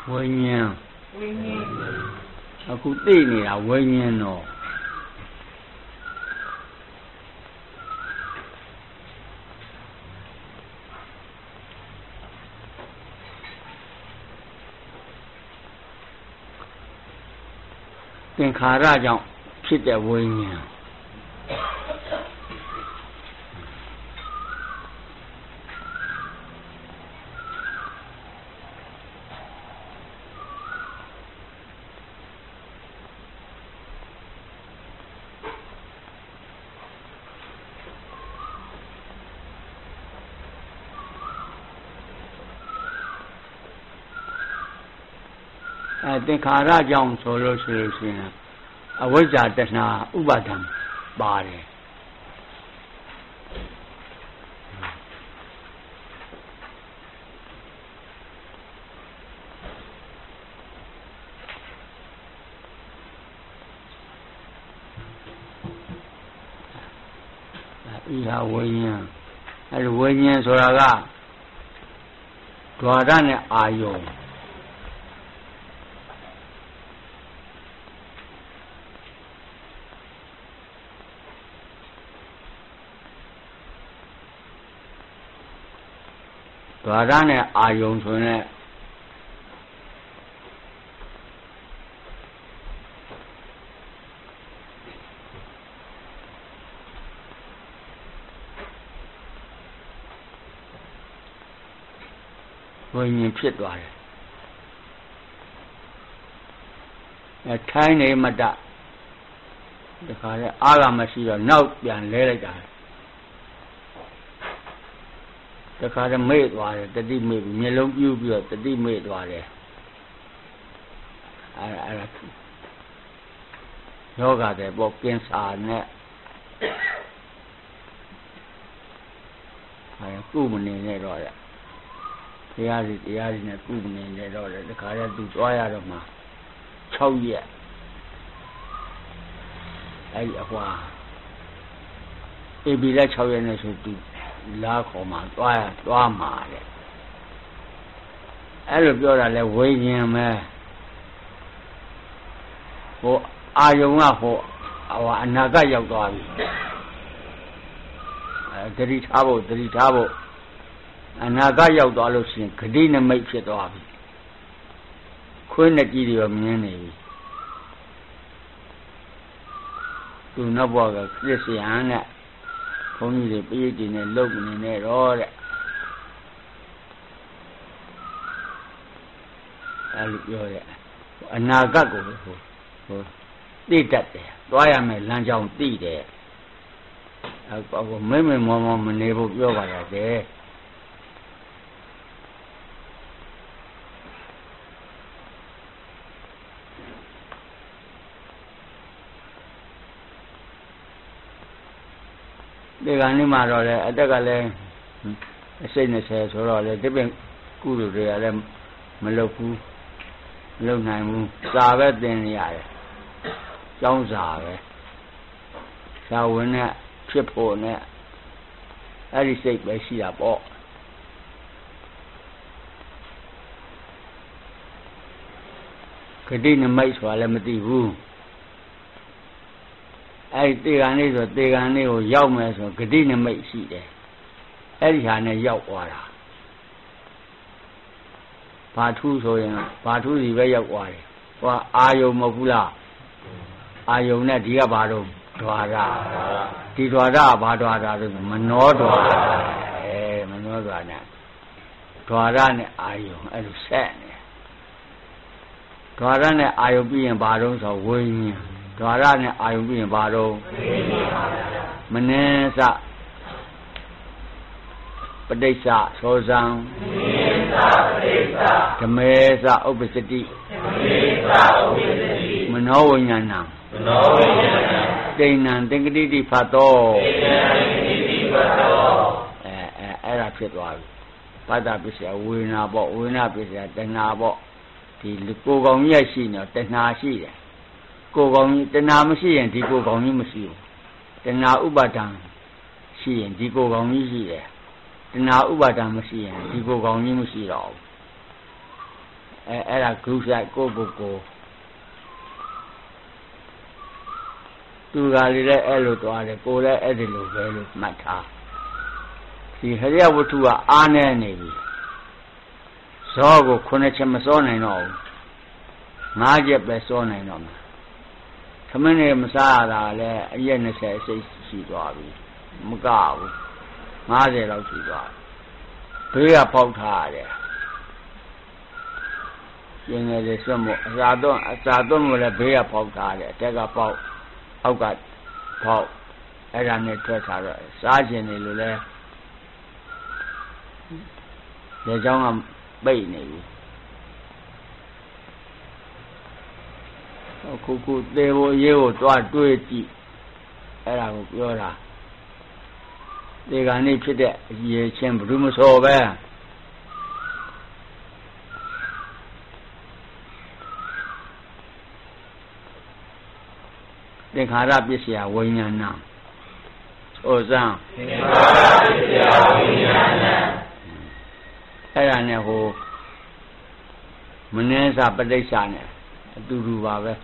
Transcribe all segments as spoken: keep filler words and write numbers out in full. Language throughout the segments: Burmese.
ဝိညာဉ်ဝိညာဉ်အခုသိနေတာဝိညာဉ်တော့သင်္ခါရကြောင့်ဖြစ်တဲ့ဝိညာဉ်အဲသင်္ခါရကြောင့်ဆိုလို့ရှိရင်အဝိဇ္ဇာတဏှာဥပါဒံပါတယ်ဤဟာဝိညာဉ်အဲဝိညာဉ်ဆိုတာကဓဝရနဲ့အာယုံဓဝရနဲ့အာယုံဆိုရင်ဝိညာဉ်ဖြစ်သွားတယ်အဲထိုင်းနေမတတခါလဲအားကမရှိတော့နောက်ပြန်လဲလိုက်တာတခါတည်းမေ့သွားတယ်တတိမေ့ပြီးမျက်လုံးပြူးပြီးတော့တတိမေ့သွားတယ်အဲအဲ့ဒါယောဂတဲ့ပေါ့ကင်းစာနဲ့အဲကုမနေနဲ့တော့တဲ့တရားစီတရားစီနဲ့ကုမနေနဲ့တော့တဲ့တခါတည်းသူသွားရတော့မှ၆ရက်အဲ့ဒီအဟွာအေဘီလက်၆ရက်နဲ့ဆိုသူလာခေါ်မှာသွားရသွားမှာတဲ့အဲ့လိုပြောတာလဲဝိညာဉ်ပဲဟိုအာယုံကဟိုဟိုအနာဂတ်ရောက်သွားပြီအဲတတိထားဖို့တတိထားဖို့အနာဂတ်ရောက်သွားလို့ရှိရင်ဂတိနမိတ်ဖြစ်သွားပြီခွေးနဲ့ကြည့်ရောမြင်နေပြီသူနောက်ဘဝကခရစ်ယာန်နဲ့ဘုန်းကြီးတွေပိဋိနဲ့လုံနေနေတော့တဲ့အဲ့လိုပြောတဲ့အနာဂတ်ကိုဟိုဟိုသိတတ်တယ်သွားရမယ်လမ်းကြောင်းသိတယ်အခုမိမ့်မိမ့်မောမောမနေဖို့ပြောပါရတယ်ဒီကနေ့မှတော့လေအတက်ကလည်းအစိတ်၂၀ဆိုတော့လေဒီပင်ကုလူတွေကလည်းမလုပ်ဘူးမလုပ်နိုင်ဘူးစာပဲသင်နေရတယ်ကျောင်းစာပဲစာဝင်နဲ့ဖြစ်ဖို့နဲ့အဲ့ဒီစိတ်ပဲရှိတာပေါ့ဂတိနမိတ်ဆိုတာလည်းမသိဘူးအဲ့ဒီတေကန်လေးဆိုတေကန်လေးကိုရောက်မယ်ဆိုဂတိနမိတ်ရှိတယ်အဲ့ဒီဟာနဲ့ရောက်သွားတာဘာထူးဆိုရင်ဘာထူးစီပဲရောက်သွားတယ်ဟိုအာယုံမဟုတ်ဘူးလားအာယုံနဲ့ဒီကဘာတော့ဓဝရဒီဓဝရဘာဓဝရဆိုမနောဓဝရအဲမနောဓဝရနဲ့ဓဝရနဲ့အာယုံအဲ့လိုဆက်နေဓဝရနဲ့အာယုံပြီးရင်ဘာတော့ဆိုဝိညာဉ်ဓဝရနဲ့အာယုံပြီးရင်ဘာတော့မနည်းစပဋိစ္စသောဇံမနည်းစပဋိစ္စဓမေစဥပ္ပစတိဓမေစဥပ္ပစတိမနောဝိညာဏံမနောဝိညာဏံတိဏံသင်္ကတိတိဖတ်တော်တိဏံသင်္ကတိတိဖတ်တော်အဲအဲအဲ့ဒါဖြစ်သွားပြီပတ္တပစ္စယဝေနာပေါ့ဝေနာပစ္စယတဏှာပေါ့ဒီကိုယ်ကောင်ကြီးရှိနေတဏှာရှိတယ်ကိုယ်ကောင်ကြီးတဏှာမရှိရင်ဒီကိုယ်ကောင်ကြီးမရှိဘူးတဏှာဥပါဒံရှိရင်ဒီကိုယ်ကောင်ကြီးရှိတယ်တဏှာဥပါဒံမရှိရင်ဒီကိုယ်ကောင်ကြီးမရှိတော့ဘူးအဲအဲ့ဒါဂုဆိုင်ကိုကိုကိုသူကလေးလည်းအဲ့လိုသွားတယ်ကိုလည်းအဲ့ဒီလိုပဲလို့မှတ်ထားဒီဟရိယဝတ္ထုကအားနေနေပြီဇောကိုခုနှစ်ချက်မစောနိုင်တော့ဘူးငါးချက်ပဲစောနိုင်တော့မှာသမင်းနေမစားရတာလည်းအရက်နှစ်ဆယ်စိတ်ရှိသွားပြီမကဘူးငါးဆယ်လောက်ရှိသွားဘေးကပေါက်ထားရတယ်ကျင်းငယ်လေးစွတ်မို့အစာသွန်းအစာသွန်းမို့လည်းဘေးကပေါက်ထားတယ်အတက်ကပေါက်အောက်ကပေါက်အဲ့ဒါနဲ့ထွက်ထားတော့စားခြင်းတွေလို့လဲလေကြောင်းကပိတ်နေပြီခုခုသေဖို့ရေးကိုတွားတွေးကြည့်အဲ့ဒါကိုပြောတာဒီကနေ့ဖြစ်တဲ့အရေးချင်းဘယ်သူမစောပဲသင်္ခါရပစ္စယဝိညာဏဩဇံသင်္ခါရပစ္စယဝိညာဏအဲ့ဒါနဲ့ဟိုမနှဲစာပဋိစ္စနဲ့အတူတူပါပဲ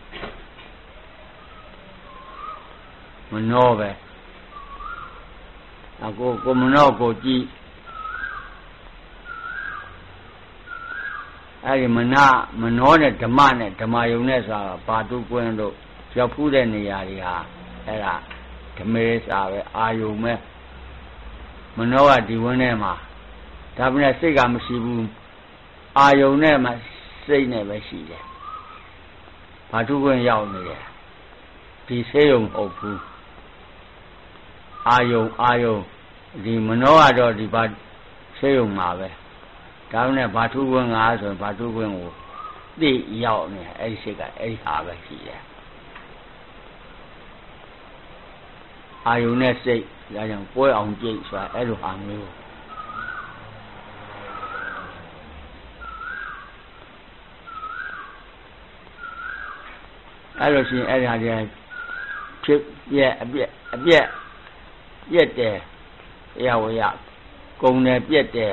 မနှောပဲအကိုကိုမနှောကိုကြည့်အဲ့ဒီမနာမနှောတဲ့ဓမ္မနဲ့ဓမ္မယုံနဲ့ဆိုတာဘာတုကွင်းတို့ရောက်ဖူးတဲ့နေရာတွေဟာအဲ့ဒါဓမေစာပဲအာယုံမဲ့မနှောကဒီဝင်းထဲမှာဒါပေမဲ့စိတ်ကမရှိဘူးအာယုံနဲ့မှစိတ်နဲ့ပဲရှိတယ်ဘာတုကွင်းရောက်နေတယ်ဒီဆေးယုံဟုတ်ဘူးအာယုံအာယုံဒီမနှောကတော့ဒီဘာဆေးယုံမှာပဲဒါပေမဲ့ဘာတုကွင်းငါဆိုရင်ဘာတုကွင်းကိုသိရောက်နေအဲ့ဒီစိတ်ကအဲ့ဒီဟာပဲရှိတယ်အာယုန်နဲ့စိတ်ဒါကြောင့်ပွဲအောင်ကြိတ်ဆိုတာအဲ့လိုဟာမျိုးအဲ့လိုရှိရင်အဲ့ဒါကြီးဖြစ်ပြက်အပြက်အပြက်ပြက်တယ်ရဝရကုံတယ်ပြက်တယ်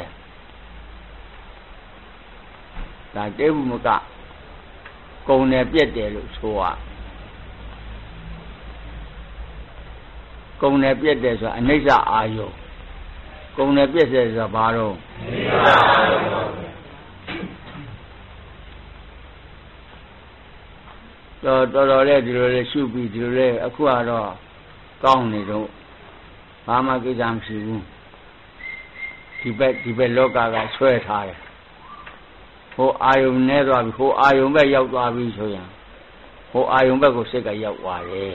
ဒါတေဘုမကကုံတယ်ပြက်တယ်လို့ဆိုရကုံနဲ့ပြက်တယ်ဆိုတာအနိစ္စအာယုကုံနဲ့ပြက်တယ်ဆိုတာဘာတော့အနိစ္စအာယုတော်တော်တော်လေးဒီလိုလေးရှုပြီးဒီလိုလေးအခုကတော့ကောင်းနေတော့ဘာမှကိစ္စမရှိဘူးဒီဘက်ဒီဘက်လောကကဆွဲထားတယ်ဟိုအာယုနဲ့သွားပြီဟိုအာယုဘက်ရောက်သွားပြီဆိုရင်ဟိုအာယုဘက်ကိုစိတ်ကရောက်သွားတယ်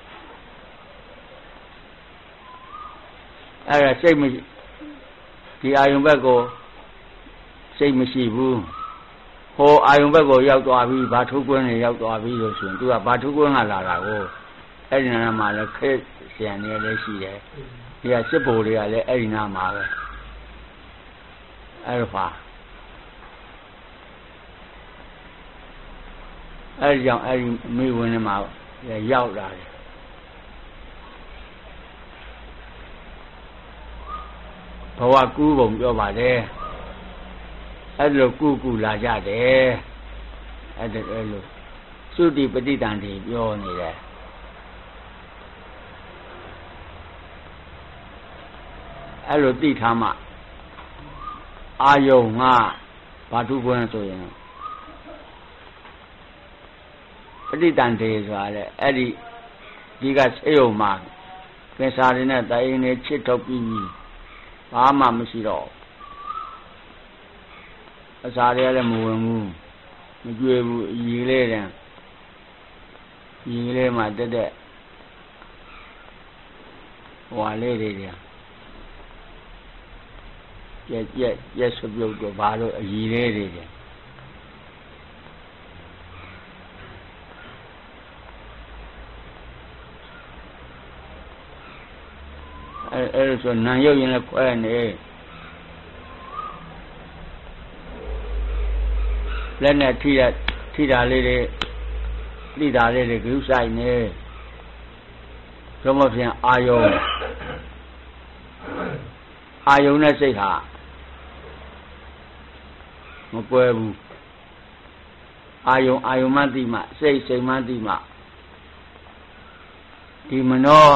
အဲ့ဒါစိတ်မရှိဒီအာယုံဘက်ကိုစိတ်မရှိဘူးဟိုအာယုံဘက်ကိုရောက်သွားပြီဘာထုကွင်းတွေရောက်သွားပြီလို့ဆိုရင်သူကဘာထုကွင်းကလာတာကိုအဲ့ဒီနာမှာလည်းခက်ဆရာနေလည်းရှိတယ်ဒီကစစ်ဘိုလ်တွေကလည်းအဲ့ဒီနာမှာပဲအဲ့ဒါပါအဲ့ဒီကြောင့်အဲ့ဒီမိဝင်ထဲမှာရောက်လာတယ်ဘဝကူးပုံပြောပါတယ်အဲ့လိုကူးကူးလာကြတယ်အဲ့ဒါအဲ့လိုသုတိပဋိတန်တွေပြောနေတယ်အဲ့လိုသိထားမှအာယုံငါဘာထုကွန်းဆိုရင်ပဋိတန်တွေဆိုတာလေအဲ့ဒီဒီကဆေးရုံမှာကင်ဆာတွေနဲ့တိုင်နေချစ်ထုတ်ပြီးဘာမှမရှိတော့အစာတွေလည်းမဝင်ဘူးမကြွေဘူးအည်လေးတည်းအည်လေးမှတက်တက်ဟွာလေးတွေတည်းကြက်ကြက်ကြက်စပြုတ်တော့ဘာလို့အည်လေးတွေတည်းအဲအဲဆိုနံရုပ်ရင်လည်းခွဲနေလက်နဲ့ထိရထိတာလေးတွေထိတာလေးတွေဂရုစိုက်နေသို့မဟုတ်အာယုံအာယုံနဲ့စိတ်ဟာမကွဲဘူးအာယုံအာယုံမသိမှစိတ်စိတ်မသိမှဒီမနော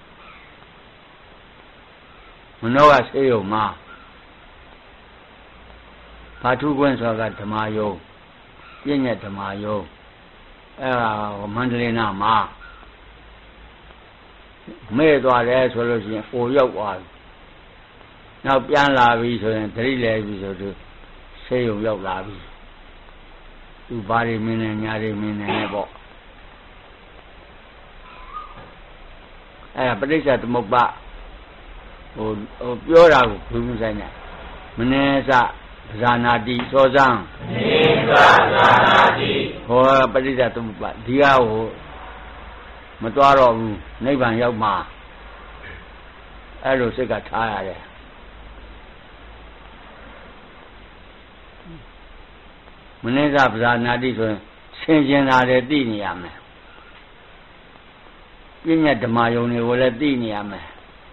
မနောကစေယုံမှာဘာထုကွင်းဆိုတာကဓမ္မယုံပြည့်ညက်ဓမ္မယုံအဲ့ဒါမန္တလေးနာမှာမဲ့သွားတယ်ဆိုလို့ရှိရင်ဟိုရောက်သွားပြီနောက်ပြန်လာပြီဆိုရင်သတိလဲပြီဆိုသူစေယုံရောက်လာပြီသူဘာတွေမင်းနဲ့ညာတွေမင်းနဲ့ပေါ့အဲ့ဒါပဋိစ္စသမုပ္ပါဟိုဟိုပြောတာကိုဘုရားဆိုင်နဲ့မနေစဇာနာတိသောဇံမနေစဇာနာတိဟောပဋိစ္စသမုပ္ပါဒီဟာကိုမတွားတော့ဘူးနိဗ္ဗာန်ရောက်မှာအဲ့လိုစိတ်ကထားရတယ်မနေစဇာနာတိဆိုရင်ဆင်ကျင်လာတယ်သိနေရမယ်ပြည့်ညတ်ဓမ္မယုံတွေကိုလည်းသိနေရမယ်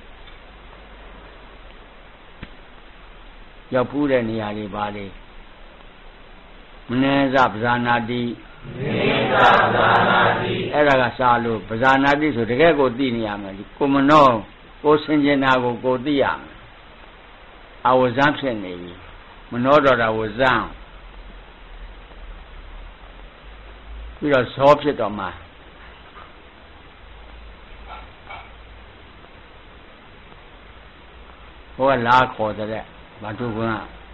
ရောက်ဖူးတဲ့နေရာတွေပါလေမနေစပဇာနာတိမနေစပဇာနာတိအဲ့ဒါကစာလို့ပဇာနာတိဆိုတကယ်ကိုသိနေရမယ်ကိုမနောကိုဆင်ကျင်တာကိုကိုသိရမယ်အဝဇံဖြစ်နေပြီမနောတော်တာဝဇံပြီးတော့ဇောဖြစ်တော့မှဟိုကလာခေါ်တဲ့ဘာတို့က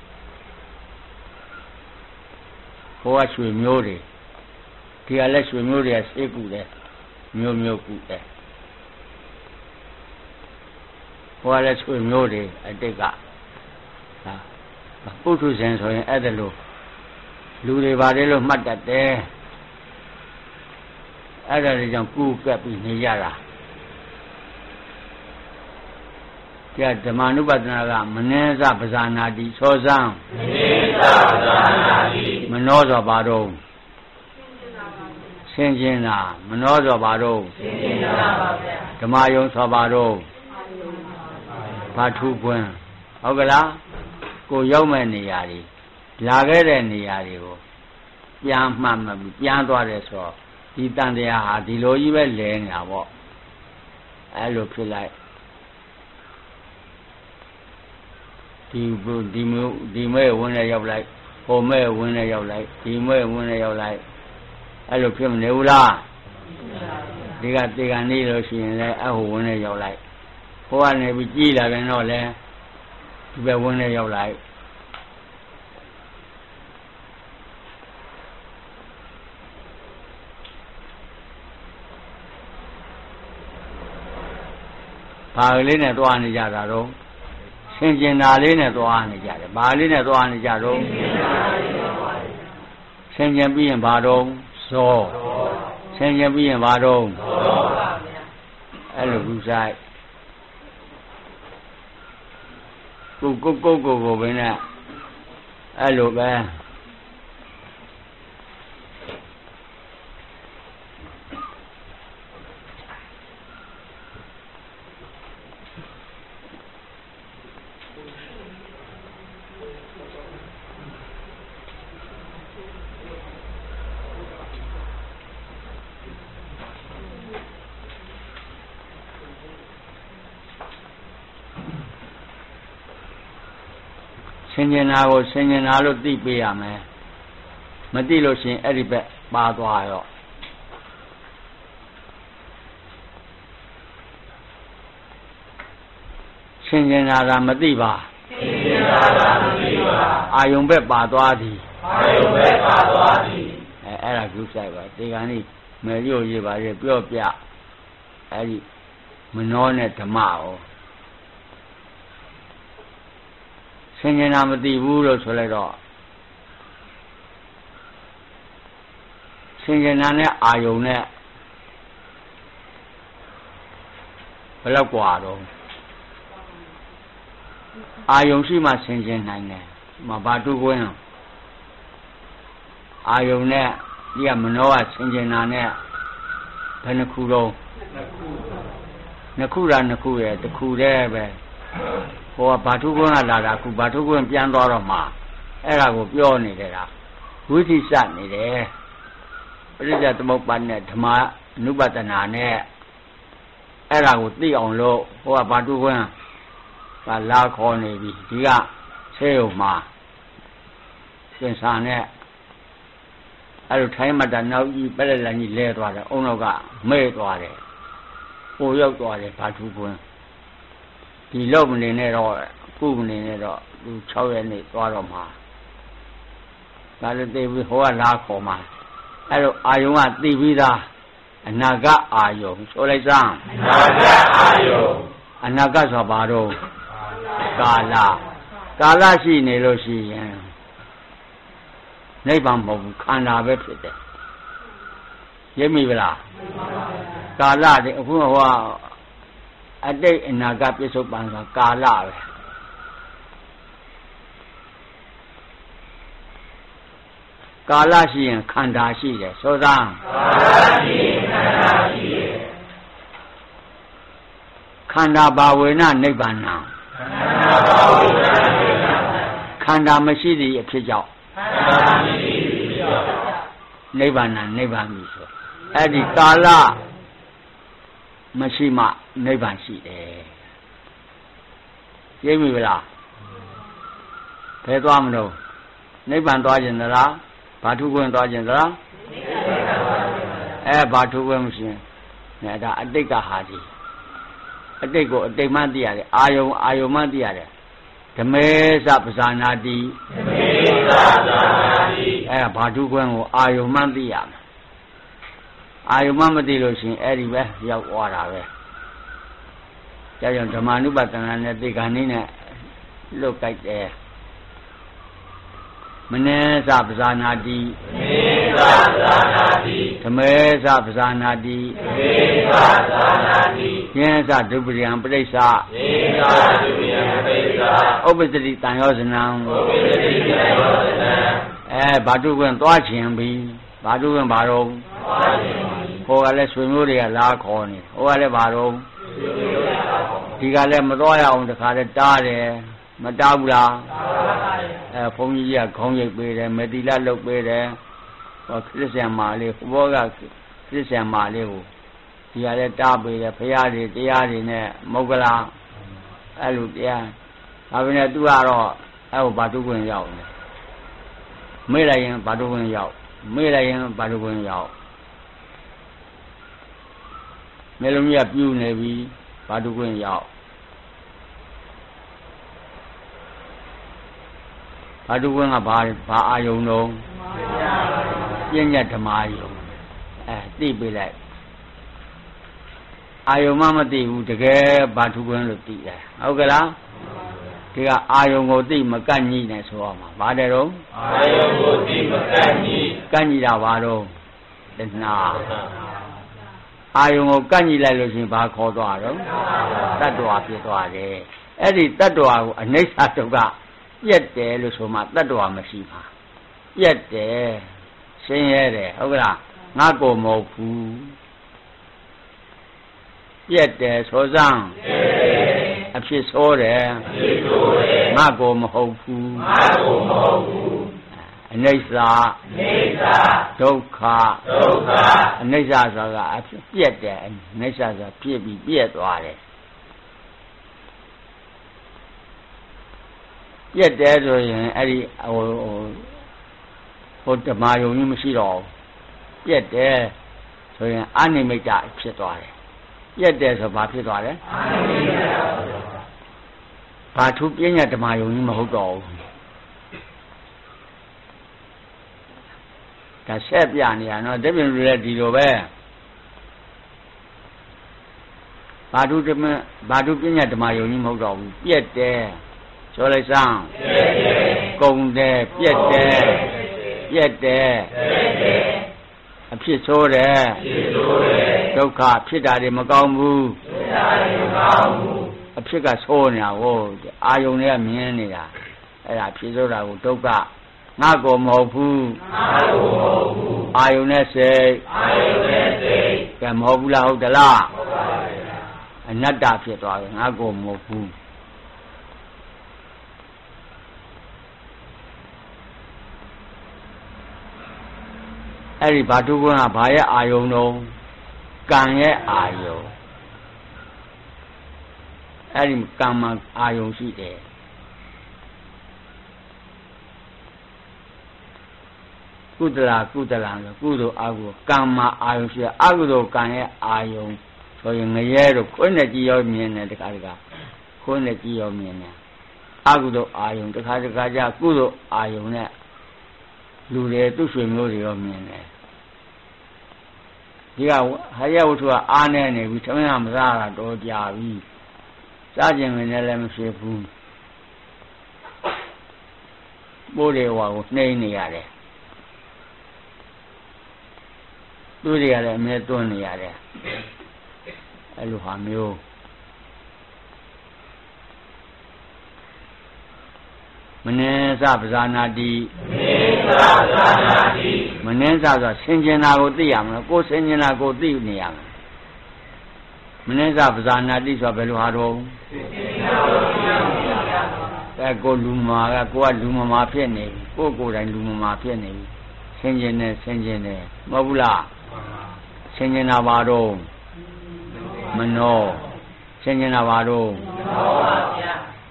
ဟိုကရွှေမျိုးတွေဒီကလည်းရွှေမျိုးတွေကစေးကူတယ်မျိုးမျိုးကူတယ်ဟိုကလည်းရွှေမျိုးတွေအတိတ်ကဟာပုထုဇဉ်ဆိုရင်အဲ့ဒါလို့လူတွေပါတယ်လို့မှတ်တတ်တယ်အဲ့ဒါတွေကြောင့်ကူကပ်ပြီးနေကြတာကျဓမ္မ ानु ပဒနာကမနေစပဇာနာတိသောဇံမနေစပဇာနာတိမနောဆိုပါတော့ဆင်ကျင်တာမနောဆိုပါတော့ဆင်ကျင်တာပါဗျာဓမ္မယုံဆိုပါတော့ဘာထုကွင်းဟုတ်ကလားကိုရောက်မဲ့နေရာတွေလာခဲ့တဲ့နေရာတွေကိုပြန်မှတ်မှတ်ပြီးပြန်သွားတယ်ဆိုတော့ဒီတန်တရားဟာဒီလိုကြီးပဲလဲနေတာပေါ့အဲ့လိုဖြစ်လိုက်ဒီဒီမျိုးဒီမဲ့ဝင်နဲ့ရောက်လိုက်ဟိုမဲ့ဝင်နဲ့ရောက်လိုက်ဒီမဲ့ဝင်နဲ့ရောက်လိုက်အဲ့လိုဖြစ်မနေဘူးလားဒီကတေကန်နေလို့ရှိရင်လည်းအဟိုဝင်နဲ့ရောက်လိုက်ဟိုကနေပြီးကြီးလာပြန်တော့လဲဒီဘက်ဝင်နဲ့ရောက်လိုက်ဘာလေးနဲ့တွားနေကြတာတော့ဆင်ကျင်တာလေးနဲ့တွားနေကြတယ်ဘာလေးနဲ့တွားနေကြတော့ဆင်ကျင်ပြီးရင်ဘာတော့ဇောဆင်ကျင်ပြီးရင်ဘာတော့ဇောပါဗျာအဲ့လိုကူဆိုင်ကိုကိုကိုကိုကိုပဲနဲ့အဲ့လိုပဲဆင်ញင်နာကိုဆင်ញင်နာလို့သိပေးရမယ်မသိလို့ရှိရင်အဲ့ဒီဘက်ပါသွားရောဆင်ញင်နာကမသိပါဆင်ញင်နာကမသိပါအာယုံဘက်ပါသွားသည်အာယုံဘက်ပါသွားသည်အဲအဲ့ဒါဂုစိုက်ပါဒီကနေ့မယ်ရို့ရေးပါရဲ့ပြောပြအဲ့ဒီမနောနဲ့ဓမ္မရောဆင်ញင်နာမသိဘူးလို့ဆိုလိုက်တော့ဆင်ញင်နာနဲ့အာယုံနဲ့ဘယ်လောက်กว่าတော့အာယုံရှိမှဆင်ញင်နိုင်တယ်မဘာတုကွင်းအာယုံနဲ့ဒီကမနောကဆင်ញင်နာနဲ့ဘယ်နှခုတော့နှစ်ခုလားနှစ်ခုရဲ့တစ်ခုတည်းပဲဟိုကဘာထုကွန်းကလာတာခုဘာထုကွန်းပြန်သွားတော့မှအဲ့ဒါကိုပြောနေတယ်လားဝိသိစနေတယ်ပရိစ္ဆေသမုပ္ပါဒ်နဲ့ဓမ္မအနုပဒနာနဲ့အဲ့ဒါကိုသိအောင်လို့ဟိုကဘာတုခွန်းကလာခေါ်နေပြီဒီကဆေးုံမှာသင်္ဆာနဲ့အဲ့လိုထိုင်းမတနောက်ကြီးပလက်လန်ကြီးလဲသွားတယ်အုံနောက်ကမဲသွားတယ်ပိုရောက်သွားတယ်ဘာတုခွန်းဒီလောက်မနေနဲ့တော့ကုမနေနဲ့တော့သူ၆ရက်နေသွားတော့မှာဒါလည်းသိပြီးဟိုကလာခေါ်မှာအဲ့လိုအာယုံကသိပြီးသားအနာဂတ်အာယုံဆိုလိုက်စမ်းအနာဂတ်အာယုံအနာဂတ်ဆိုဘာတော့ကာလကာလရှိနေလို့ရှိရင်နိဗ္ဗာန်မဟုတ်ဘူးခန္ဓာပဲဖြစ်တယ်ရမိဗလားကာလတည်းအခုဟိုကအတိတ်အနာဂတ်ပြစ္ဆုတ်ပံဆိုကာလပဲကာလရှိရင်ခန္ဓာရှိတယ်ဆိုသားကာလရှိရင်ခန္ဓာရှိတယ်ခန္ဓာဘာဝေနနိဗ္ဗာန်ခန္ဓာဘာဝေနနိဗ္ဗာန်ခန္ဓာမရှိသည့်အဖြစ်ကြောင့်ခန္ဓာမရှိသည့်အဖြစ်ကြောင့်နိဗ္ဗာန်နိဗ္ဗာန်ပြီဆိုအဲ့ဒီကာလမရှိမှနိဗ္ဗာန်ရှိတယ်သိပြီလားဘယ်သွားမလို့နိဗ္ဗာန်သွားခြင်းသလားဘာထုခွင့်သွားခြင်းသလားအဲဘာထုခွင့်မရှိရင်ဒါအတိတ်ကဟာကြီးအတိတ်ကိုအတိတ်မှသိရတယ်အာယုံအာယုံမှသိရတယ်ဓမေသပဇာနာတိဓမေသပဇာနာတိအဲဘာထုခွင့်ကိုအာယုံမှသိရမယ်အာယုံမှမသိလို့ရှိရင်အဲ့ဒီပဲရောက်သွားတာပဲကြောင့်ဓမ္မ ानु ပတနာနဲ့သိက္ခာနည်းနဲ့လွတ်ကြိုက်တယ်မနေသပဇာနာတိမနေသပဇာနာတိဓမေသပဇာနာတိဓမေသပဇာနာတိယင်းသဒုပရိယံပရိစ္ဆာယင်းသဒုပရိယံပရိစ္ဆာဥပ္ပစတိတန်ယောဇနံဥပ္ပစတိတန်ယောဇနံအဲဘာတုဝင်သွားခြင်းပြီဘာတုဝင်ဘာတော့သွားခြင်းဟိုကလည်းဆွေမျိုးတွေကလာခေါ်နေဟိုကလည်းဘာတော့ဒီကလည်းမသွားရအောင်တခါတည်းတားတယ်မတားဘူးလားအဲဘုန်းကြီးကခေါင်းရိပ်ပေးတယ်မေတိလလုပ်ပေးတယ်ဟောခရစ်ယာန်မာလေးဘောကခရစ်ယာန်မာလေးကိုဒီကလည်းတားပေးတယ်ဖရာတွေတရားတွေနဲ့မုဂ္ဂလာအဲ့လိုတရားဒါပေမဲ့သူကတော့အဲ့ဟိုဘာတုခွင့်ရောက်နေမေ့လိုက်ရင်ဘာတုခွင့်ရောက်မေ့လိုက်ရင်ဘာတုခွင့်ရောက်မျိုးလုံးကြီးကပြူနေပြီဘာတုခွင့်ရောက်ဘာတုခွင့်ကဘာဘာအာယုံတော့ပြဉ္ညာဓမ္မယုံအဲသိပေးလိုက်အာယုံမှမသိဘူးတကယ်ဘာတုခွင့်လို့သိတယ်ဟုတ်ကလားဒီကအာယုံကိုသိမကန့်ညီနဲ့ဆိုရမှာဘာတဲ့တော့အာယုံကိုသိမကန့်ညီကန့်ညီတာဘာတော့တဏှာအာယုံကိုကန့်ညီလိုက်လို့ရှိရင်ဘာခေါ်သွားတော့တတ္တဝါဖြစ်သွားတယ်အဲ့ဒီတတ္တဝါကိုအနိစ္စဒုက္ခပြက်တယ်လို့ဆိုမှတတ္တဝါမရှိပါပြက်တယ်ဆင်းရဲတယ်ဟုတ်ကလားငါကိုမဟုတ်ဘူးပြက်တယ်ဆိုစမ်းအဖြစ်ဆိုးတယ်အဖြစ်ဆိုးတယ်ငါကိုမဟုတ်ဘူးငါကိုမဟုတ်ဘူးအနိစ္စအနိစ္စဒုက္ခဒုက္ခအနိစ္စဆိုတာအဖြစ်ပြက်တယ်အနိစ္စဆိုတာပြက်ပြီးပြက်သွားတယ်ပြက်တယ်ဆိုရင်အဲ့ဒီဟိုဟိုဓမ္မယုံကြီးမရှိတော့ပြက်တယ်ဆိုရင်အနိမိတ်တဖြစ်သွားတယ်ပြက်တယ်ဆိုဘာဖြစ်သွားလဲအနိမိတ်တဘာထုပညာဓမ္မယုံကြီးမဟုတ်တော့ဘူးဒါဆက်ပြနေရနော်တပြင်းလူလည်းဒီလိုပဲဘာထုဓမ္မဘာထုပညာဓမ္မယုံကြီးမဟုတ်တော့ဘူးပြက်တယ်ဆိုလိုက်စမ်းပြက်တယ်ကုံတယ်ပြက်တယ်ပြက်တယ်အဖြစ်ဆိုးတယ်ဖြစ်ဆိုးတယ်ဒုက္ခဖြစ်တာတွေမကောင်းဘူးဖြစ်တာတွေမကောင်းဘူးအဖြစ်ကဆိုးနေတာဟိုအာယုန်တွေကမြင်နေတာအဲ့ဒါဖြစ်ဆိုတာကိုဒုက္ခငါကိုမဟုတ်ဘူးငါကိုမဟုတ်ဘူးအာယုန်နဲ့စိတ်အာယုန်နဲ့စိတ်ကဲမဟုတ်ဘူးလားဟုတ်သလားဟုတ်ပါဗျာအနတ္တဖြစ်သွားတယ်ငါကိုမဟုတ်ဘူးအဲ့ဒီဘာထုကွန်းကဘာရဲ့အာယုံတော့ကံရဲ့အာယုံအဲ့ဒီကံမှာအာယုံရှိတယ်ကုသလာကုသလာဆိုကုသိုလ်အကုသိုလ်ကံမှာအာယုံရှိတယ်အကုသိုလ်ကံရဲ့အာယုံဆိုရင်ငရဲတို့ခွန်းနဲ့ကြည်ရောမြင်တယ်တခါတခါခွန်းနဲ့ကြည်ရောမြင်တယ်အကုသိုလ်အာယုံတခါတခါကျကုသိုလ်အာယုံနဲ့လူတွေသူ့ဆွေမျိုးတွေရောမြင်တယ်ဒီကဟရဝတ္ထုကအားနေနေပြီသမင်းကမစားတာတော့ကြာပြီစားခြင်းဝင်လည်းမဖြစ်ဘူးပိုးတွေဟောကိုနှိမ့်နေရတယ်သူတွေကလည်းအမြဲတွန်းနေရတယ်အဲ့လိုဟာမျိုးမနှင်းစပဇာနာတိမနှင်းစပဇာနာတိမနှင်းစဆိုဆင်ကျင်တာကိုသိရမလားကိုယ်ဆင်ကျင်တာကိုသိနေရမယ်မနှင်းစပဇာနာတိဆိုဘယ်လိုဟာတော့ဆင်ကျင်တာကိုသိရမယ်အဲကိုလူမာကကိုကလူမမာဖြစ်နေကိုကိုယ်တိုင်လူမမာဖြစ်နေဆင်ကျင်နေဆင်ကျင်နေမဟုတ်ဘူးလားဆင်ကျင်တာပါတော့မနောဆင်ကျင်တာပါတော့မနောပါဗျာ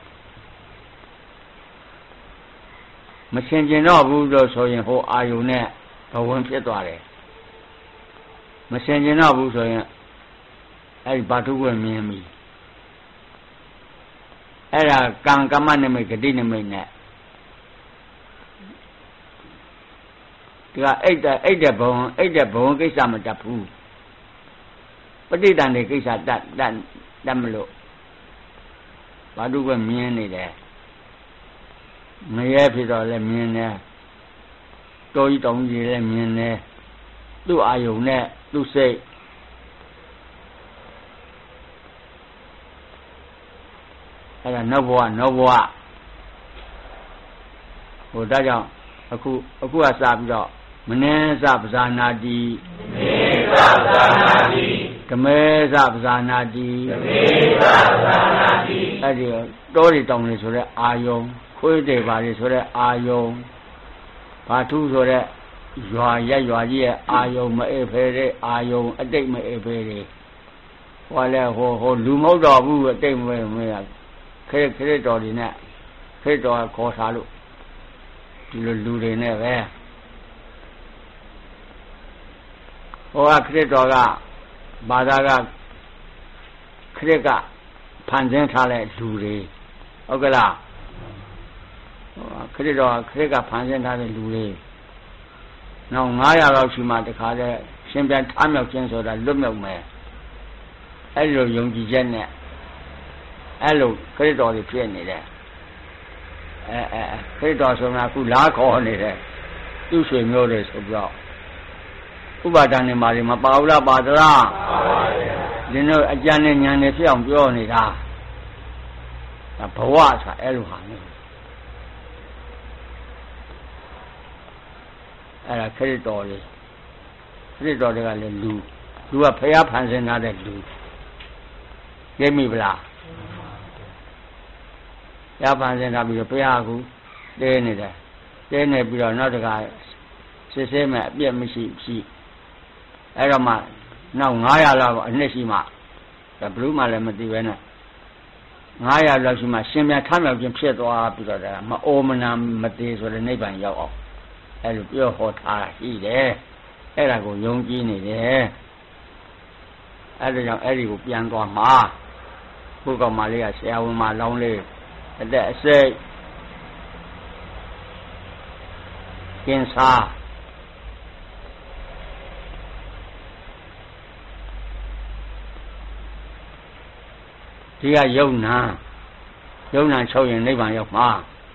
မဆင်ကျင်တော့ဘူးလို့ဆိုရင်ဟိုအာယုန်နဲ့ဘဝင်ဖြစ်သွားတယ်မဆင်ကျင်တော့ဘူးဆိုရင်အဲ့ဒီဘာထုကွမြင်ပြီအဲ့ဒါကံကမ္မနိမိတ်ဂတိနိမိတ်နဲ့ဒီကအိတ်တဲ့အိတ်တဲ့ဘုံအိတ်တဲ့ဘုံကိစ္စမတတ်ဘူးပဋိသန္ဓေကိစ္စတတ်တတ်တတ်မလို့ဘာထုကွမြင်နေတယ်ငရဲဖြစ်တော့လည်းမြင်တယ်တောကြီးတောင်ကြီးလည်းမြင်တယ်သူ့အာယုံနဲ့သူ့စိတ်အဲ့ဒါနောက်ဘဝနောက်ဘဝဟိုဒါကြောင့်အခုအခုကစပြီးတော့မနှင်းစပဇာနာတိမနှင်းစပဇာနာတိဓမေစပဇာနာတိဓမေစပဇာနာတိအဲ့ဒီတောတွေတောင်တွေဆိုတဲ့အာယုံခွေးတွေပါလေဆိုတဲ့အာယုံဘာထုဆိုတဲ့ရွာရက်ရွာကြီးရဲ့အာယုံမအိပ်ဖဲတဲ့အာယုံအတိတ်မအိပ်ဖဲတဲ့ဟောလဲဟိုဟိုလူမဟုတ်တော့ဘူးအတိတ်မအိပ်မရခဲခဲတော်တွေနဲ့ခဲတော်ခေါ်ထားလို့ဒီလိုလူတွေနဲ့ပဲဟောကခဲတော်ကဘာသာကခဲကဖန်ဆင်းထားတဲ့လူတွေဟုတ်ကလားခရစ်တော်ခရစ်ကဖန်ဆင်းထားတဲ့လူလေးနောက်ငါးရာလောက်ရှိမှတခါတည်းရှင်ပြန်ထားမြောက်ခြင်းဆိုတာလွတ်မြောက်မယ်အဲ့လိုယုံကြည်ချက်နဲ့အဲ့လိုခရစ်တော်ကြီးဖြစ်နေတယ်အဲအဲခရစ်တော်ဆိုတာအခုလားခေါ်နေတယ်သူ့ဆွေမျိုးတွေဆိုပြီးတော့ဥပါဒဏ်နေမှာမပါဘူးလားပါသလားပါပါဗျာဒီလိုအကြံနဲ့ဉာဏ်နဲ့ဖြစ်အောင်ပြောနေတာဒါဘဝဆိုတာအဲ့လိုဟာမျိုးအဲ့ဒါခရစ်တော်လေးခရစ်တော်တွေကလည်းလူလူကဖျားဖန်ဆင်းထားတဲ့လူသိမိဗလားဖျားဖန်ဆင်းထားပြီးတော့ဘုရားကူတဲနေတယ်တဲနေပြီးတော့နောက်တခါစစ်ဆေးမဲ့အပြည့်မရှိရှိအဲ့တော့မှနောက်ငါးရာလောက်အနှစ်ရှိမှဒါဘလူးမှလည်းမသိပဲနဲ့ငါးရာလောက်ရှိမှရှင်ပြန်ထမြောက်ခြင်းဖြစ်သွားပြီးတော့ဒါမအိုမနာမသေးဆိုတဲ့နိဗ္ဗာန်ရောက်အောင်အဲ့လိုပြောဟောထားတာရှိတယ်အဲ့ဒါကိုယုံကြည်နေတယ်အဲ့ဒါကြောင့်အဲ့ဒီကိုပြန်သွားမှာဘုကောင်မလေးကဆရာဝန်မလောင်းလေးအသက်အစိတ်ကျင်းစားဒီကယုံနာယုံနာချုပ်ရင်နိဗ္ဗာန်ရောက်မှာ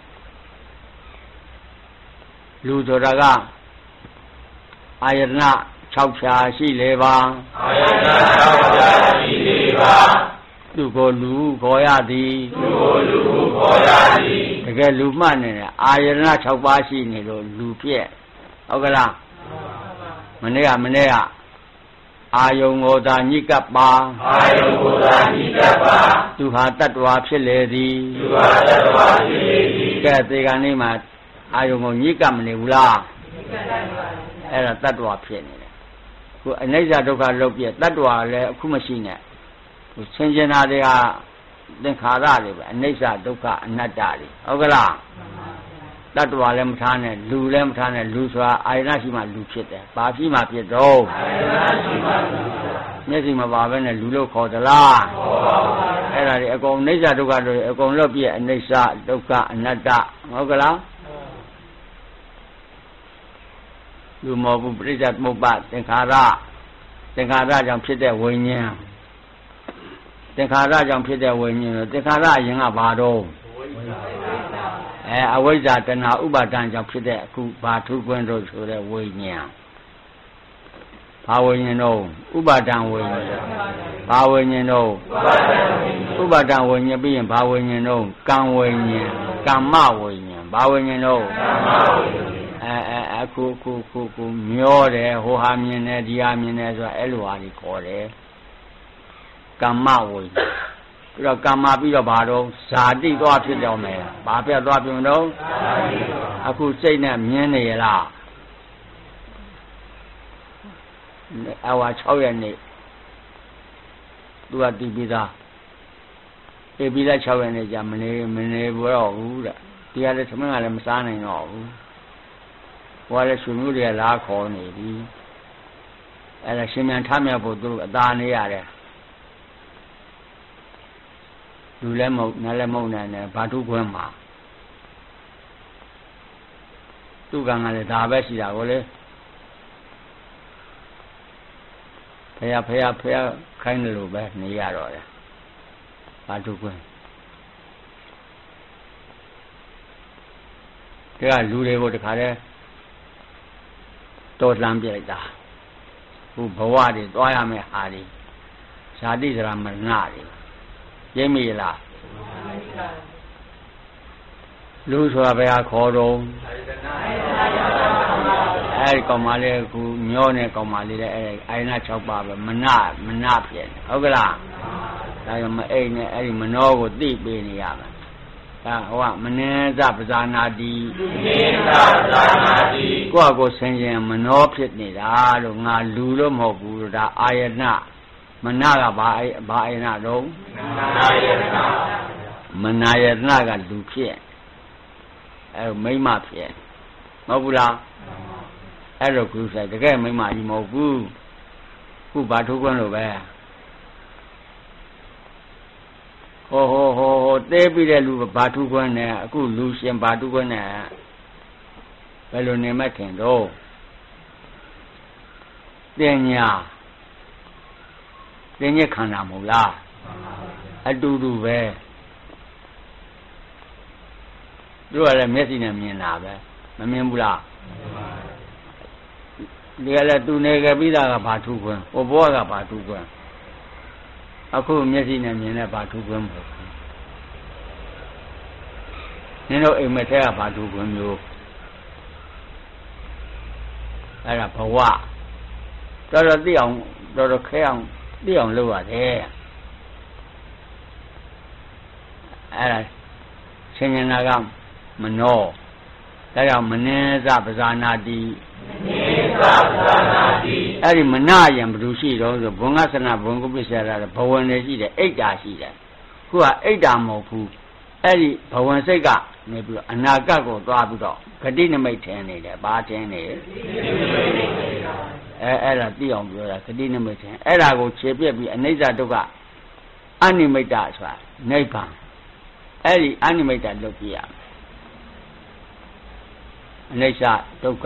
လူဆိုတာကအာယတနာ၆ဖြာရှိလေပါအာယတနာ၆ဖြာရှိလေပါသူကိုလူခေါ်ရသည်သူကိုလူခေါ်ရသည်တကယ်လူမှတ်နေတယ်အာယတနာ၆ပါးရှိနေလို့လူပြည့်ဟုတ်ကလားမနေ့ကမနေ့ကအာယုံကိုသာညိကပ်ပါအာယုံကိုသာညိကပ်ပါသူဟာတတ္တဝါဖြစ်လေသည်သူဟာတတ္တဝါဖြစ်လေသည်ကဲဒီကနေ့မှာအာယုံကိုညိကပ်မနေဘူးလားညိကပ်တယ်ပါဗျာအဲ့ဒါတတ္တဝါဖြစ်နေတယ်ခုအနိစ္စဒုက္ခလောက်ပြတတ္တဝါလည်းအခုမရှိနဲ့ခုဆင်ခြင်တာတွေကသင်္ခါရတွေပဲအနိစ္စဒုက္ခအနတ္တတွေဟုတ်ကလားတတ္တဝါလည်းမထားနဲ့လူလည်းမထားနဲ့လူဆိုတာအာယနာရှိမှလူဖြစ်တယ်ဘာဖြစ်မှဖြစ်တော့အာယနာရှိမှလူမျက်စိမပါဘဲနဲ့လူလို့ခေါ်သလားခေါ်ပါဘူးအဲ့ဒါတွေအကုန်အနိစ္စဒုက္ခတွေအကုန်လောက်ပြအနိစ္စဒုက္ခအနတ္တဟုတ်ကလားလူမောဘူးပရိစ္ဆေသမုပ္ပါသင်္ခါရသင်္ခါရကြောင့်ဖြစ်တဲ့ဝိညာဉ်သင်္ခါရကြောင့်ဖြစ်တဲ့ဝိညာဉ်သင်္ခါရအရင်ကဘာတော့အဲအဝိဇ္ဇာတဏှာဥပါဒံကြောင့်ဖြစ်တဲ့အခုဘာထုခွင်းတို့ဆိုတဲ့ဝိညာဉ်ဘာဝိညာဉ်တော့ဥပါဒံဝိညာဉ်ဘာဝိညာဉ်တော့ဥပါဒံဝိညာဉ်ပြီးရင်ဘာဝိညာဉ်တော့ကံဝိညာဉ်ကမ္မဝိညာဉ်ဘာဝိညာဉ်တော့အဲအဲအခုခုခုခုမျောတယ်ဟိုဟာမြင်တယ်ဒီဟာမြင်တယ်ဆိုတာအဲ့လိုဟာကြီးခေါ်တယ်ကမ္မဝိညာဉ်ပြီးတော့ကမ္မပြီးတော့ဘာတော့ဇာတိသွားဖြစ်ကြောင်းမယ်ဘာပြတ်သွားပြင်တော့အခုစိတ်နဲ့မြင်နေရလားအဝါ၆ရက်နေ့သူကတည်ပြီးသားအေးပြီးသား၆ရက်နေ့ကြာမနေမနေဘူးတော့ဘူးတဲ့ဒီကလည်းသမင်းကလည်းမစားနိုင်တော့ဘူးဟိုကလည်းရှင်မျိုးတွေကလားခေါ်နေပြီအဲ့ဒါရှင်မြန်ထမြတ်ဖို့သူအသာနေရတယ်လူလည်းမဟုတ်နားလည်းမဟုတ်နိုင်တယ်ဘာထုခွင်းမှာသူကံကလည်းဒါပဲရှိတာကိုလေဖះဖះဖះခိုင်းတယ်လို့ပဲနေရတော့တယ်ဘာထုခွင်းဒါကလူတွေကိုတခါတည်းတော်လှန်ပြလိုက်တာခုဘဝတွေသွားရမယ်ဟာတွေဇာတိစရာမရဏတွေရိပ်မိလားလူဆိုတာဘယ်ဟာခေါ်တော့အဲဒီကောင်မလေးကူမျောနေကောင်မလေးလည်းအဲအိုင်နာ၆ပါးပဲမနမနဖြစ်နေဟုတ်ကလားဒါကြောင့်မအိမ်နဲ့အဲဒီမနောကိုသိပေးနေရမယ်ဒါဟောမနေသပဇာနာတိမနေသပဇာနာတိကိုယ့်ကိုဆင်ရင်မနောဖြစ်နေတာလို့ငါလူလို့မဟုတ်ဘူးဒါအာယနာမနာကဘာဘာအာယနာတော့မနာယနာမနာယနာကလူဖြစ်အဲမိမဖြစ်မဟုတ်ဘူးလားအဲ့လိုကူဆိုင်တကယ်မိမကြီးမဟုတ်ဘူးခုဘာထုခွန်းလို့ပဲဟိုဟိုဟိုဟိုတဲပြီးတဲ့လူဘာထုခွန်းနဲ့အခုလူရှင်ဘာထုခွန်းနဲ့ဘယ်လိုနေမှထင်တော့တင်ညာတင်ညက်ခန္ဓာမဟုတ်လားအတူတူပဲတို့ကလည်းမျက်စိနဲ့မြင်တာပဲမမြင်ဘူးလားဒီကလည်းသူနေကြပြီးသားကဘာထုခွန်းဟိုဘောကဘာထုခွန်းအခုမျက်စိနဲ့မြင်တဲ့ဘာထုခွန်းမဟုတ်ဘူးနင်တို့အိမ်မက်ထဲကဘာထုခွန်းမျိုးအဲ့ဒါဘဝတော်တော်သိအောင်တော်တော်ခဲအောင်သိအောင်လုပ်ရတယ်အဲ့ဒါဆင်ញနာကမနောဒါကြောင့်မနေသပဇာနာတိမနေသပဇာနာတိအဲ့ဒီမနာယံဘယ်လိုရှိတော့ဆိုဘုံကသနာဘုံကုပ္ပစ္ဆရာဘဝနေရှိတယ်အိတ်တာရှိတယ်ခုကအိတ်တာမဟုတ်ဘူးအဲ့ဒီဘဝစိတ်ကနေပြီးတော့အနာဂတ်ကိုသွားပြီးတော့ဂတိနမိတ်ထင်နေတယ်ဘာထင်နေအဲအဲ့ဒါသိအောင်ပြောတာဂတိနမိတ်ထင်အဲ့ဒါကိုခြေပြက်ပြီးအနိစ္စဒုက္ခအနိမိတ်တဆိုတာနိဗ္ဗာန်အဲ့ဒီအနိမိတ်တလုပ်ပြရမယ်အနိစ္စဒုက္ခ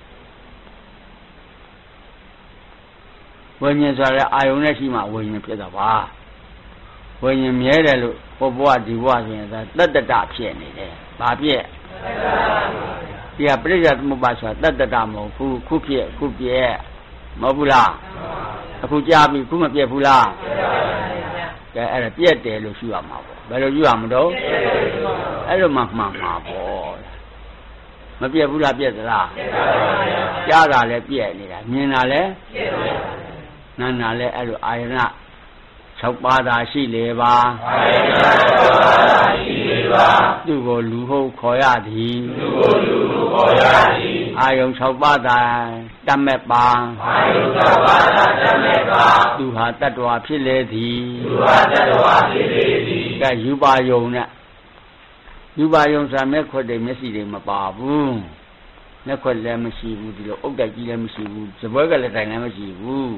ဝိညာဉ်ဆိုရအာယုန်နဲ့ရှိမှဝိညာဉ်ဖြစ်တာပါဝိညာဉ်မြဲတယ်လို့ဟောဘဝဒီဘဝဆိုရင်ဒါတတ္တတဖြစ်နေတယ်ဘာဖြစ်ဒီကပြိဿသမုပ္ပါဆိုတာတတ္တတမဟုတ်ဘူးခုဖြစ်ခုပြဲမဟုတ်ဘူးလားအခုကြားပြီခုမပြက်ဘူးလားကဲအဲ့ဒါပြက်တယ်လို့ရှိရမှာပေါ့ဘယ်လိုယူရမလို့အဲ့လိုမှမှန်မှာပေါ့မပြက်ဘူးလားပြက်သလားကြားတာလည်းပြက်နေတာမြင်တာလည်းနားနာလည်းအဲ့လိုအာယနာ၆ပါးသာရှိလေပါအာယနာ၆ပါးသာရှိလေပါသူကိုလူဟုတ်ခေါ်ရသည်သူကိုလူဟုတ်ခေါ်ရသည်အာယုံ၆ပါးသာတတ်မဲ့ပါအာယုသဗ္ဗတာတတ်မဲ့ပါသူဟာတတ္တဝါဖြစ်လေသည်သူဟာတတ္တဝါဖြစ်လေသည်ကဲယူပါယုံနဲ့ယူပါယုံစာမျက်ခွက်တွေမျက်စိတွေမပါဘူးမျက်ခွက်လည်းမရှိဘူးဒီလိုအုတ်တက်ကြီးလည်းမရှိဘူးစပွဲကလည်းတိုင်လည်းမရှိဘူး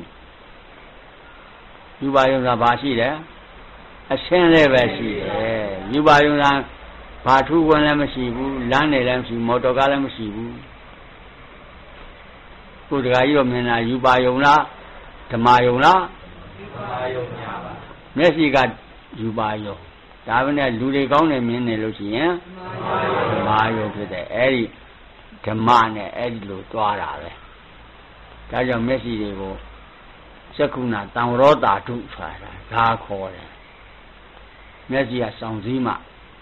ယူပါယုံစာဘာရှိတယ်အရှင်းလည်းပဲရှိတယ်ယူပါယုံစာဘာထူးခွန်းလည်းမရှိဘူးလမ်းနေလည်းမရှိမော်တော်ကားလည်းမရှိဘူးကိုယ်တကားကြီးတော့မြင်တာယူပါယုံလားဓမ္မယုံလားယူပါယုံညာပါမျက်စိကယူပါယုံဒါပဲနဲ့လူတွေကောင်းတယ်မြင်နေလို့ရှိရင်ဓမ္မယုံဖြစ်တယ်အဲ့ဒီဓမ္မနဲ့အဲ့ဒီလိုသွားတာပဲဒါကြောင့်မျက်စိတွေကိုသက္ကုဏတံဝရောတာတုဆိုတာဒါခေါ်တယ်မျက်စိကစောင့်စည်းမှ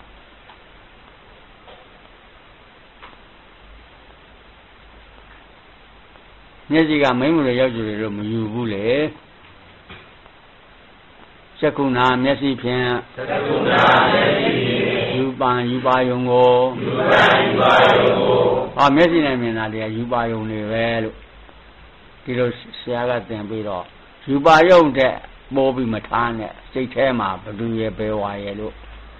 မျက်စိကမိမ့်မှုတွေရောက်ကြတယ်လို့မယူဘူးလေသက္ကုဏမျက်စိဖြင့်သက္ကုဏမျက်စိဖြင့်ယူပံယူပါယုံကိုယူပံယူပါယုံကိုဟောမျက်စိနဲ့မြင်တာတွေကယူပါယုံတွေပဲလို့ဒီလိုဆရာကသင်ပြီးတော့ယူပါယုံတဲ့ပိုးပြီးမထားနဲ့စိတ်ထဲမှာဘလူရဲ့ဘယ်ဝါရဲ့လို့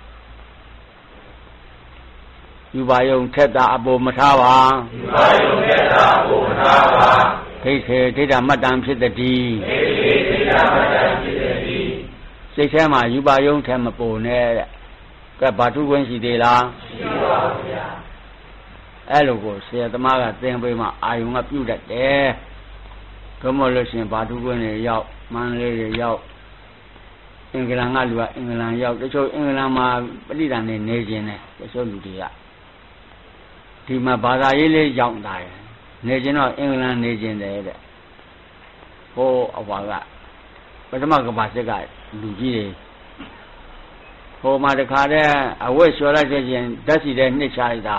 ယူပါယုံထက်တာအပေါ်မထားပါယူပါယုံထက်တာအပေါ်မထားပါဒိဋ္ဌေဒိဋ္ဌမတ္တံဖြစ်တည်းဒိဋ္ဌေဒိဋ္ဌမတ္တံဖြစ်တည်းစိတ်ထဲမှာယူပါယုံထဲမပေါ်နဲ့တဲ့ကဲဘာထုခွင့်ရှိသေးလားရှိပါဘူးဗျာအဲ့လိုကိုဆရာသမားကသင်ပေးမှအာယုံကပြုတ်တတ်တယ်ဘယ်မလို့ရှင်ဘာထုခွင့်တွေရောက်မန္တလေးတွေရောက်အင်္ဂလန်ကလူကအင်္ဂလန်ရောက်တချို့အင်္ဂလန်မှာပဋိသန္ဓေနေခြင်းနဲ့တချို့လူတွေကဒီမှာဘာသာရေးလေးရောက်တာရယ်နေခြင်းတော့အင်္ဂလန်နေခြင်းတယ်တဲ့ဟိုအဘွားကပထမကဘာစစ်ကလူကြီးတွေဟိုမှာတခါတည်းအဝတ်လျှော်လိုက်ခြင်းဓာတ်စီတဲ့နှစ်ချလိုက်တာ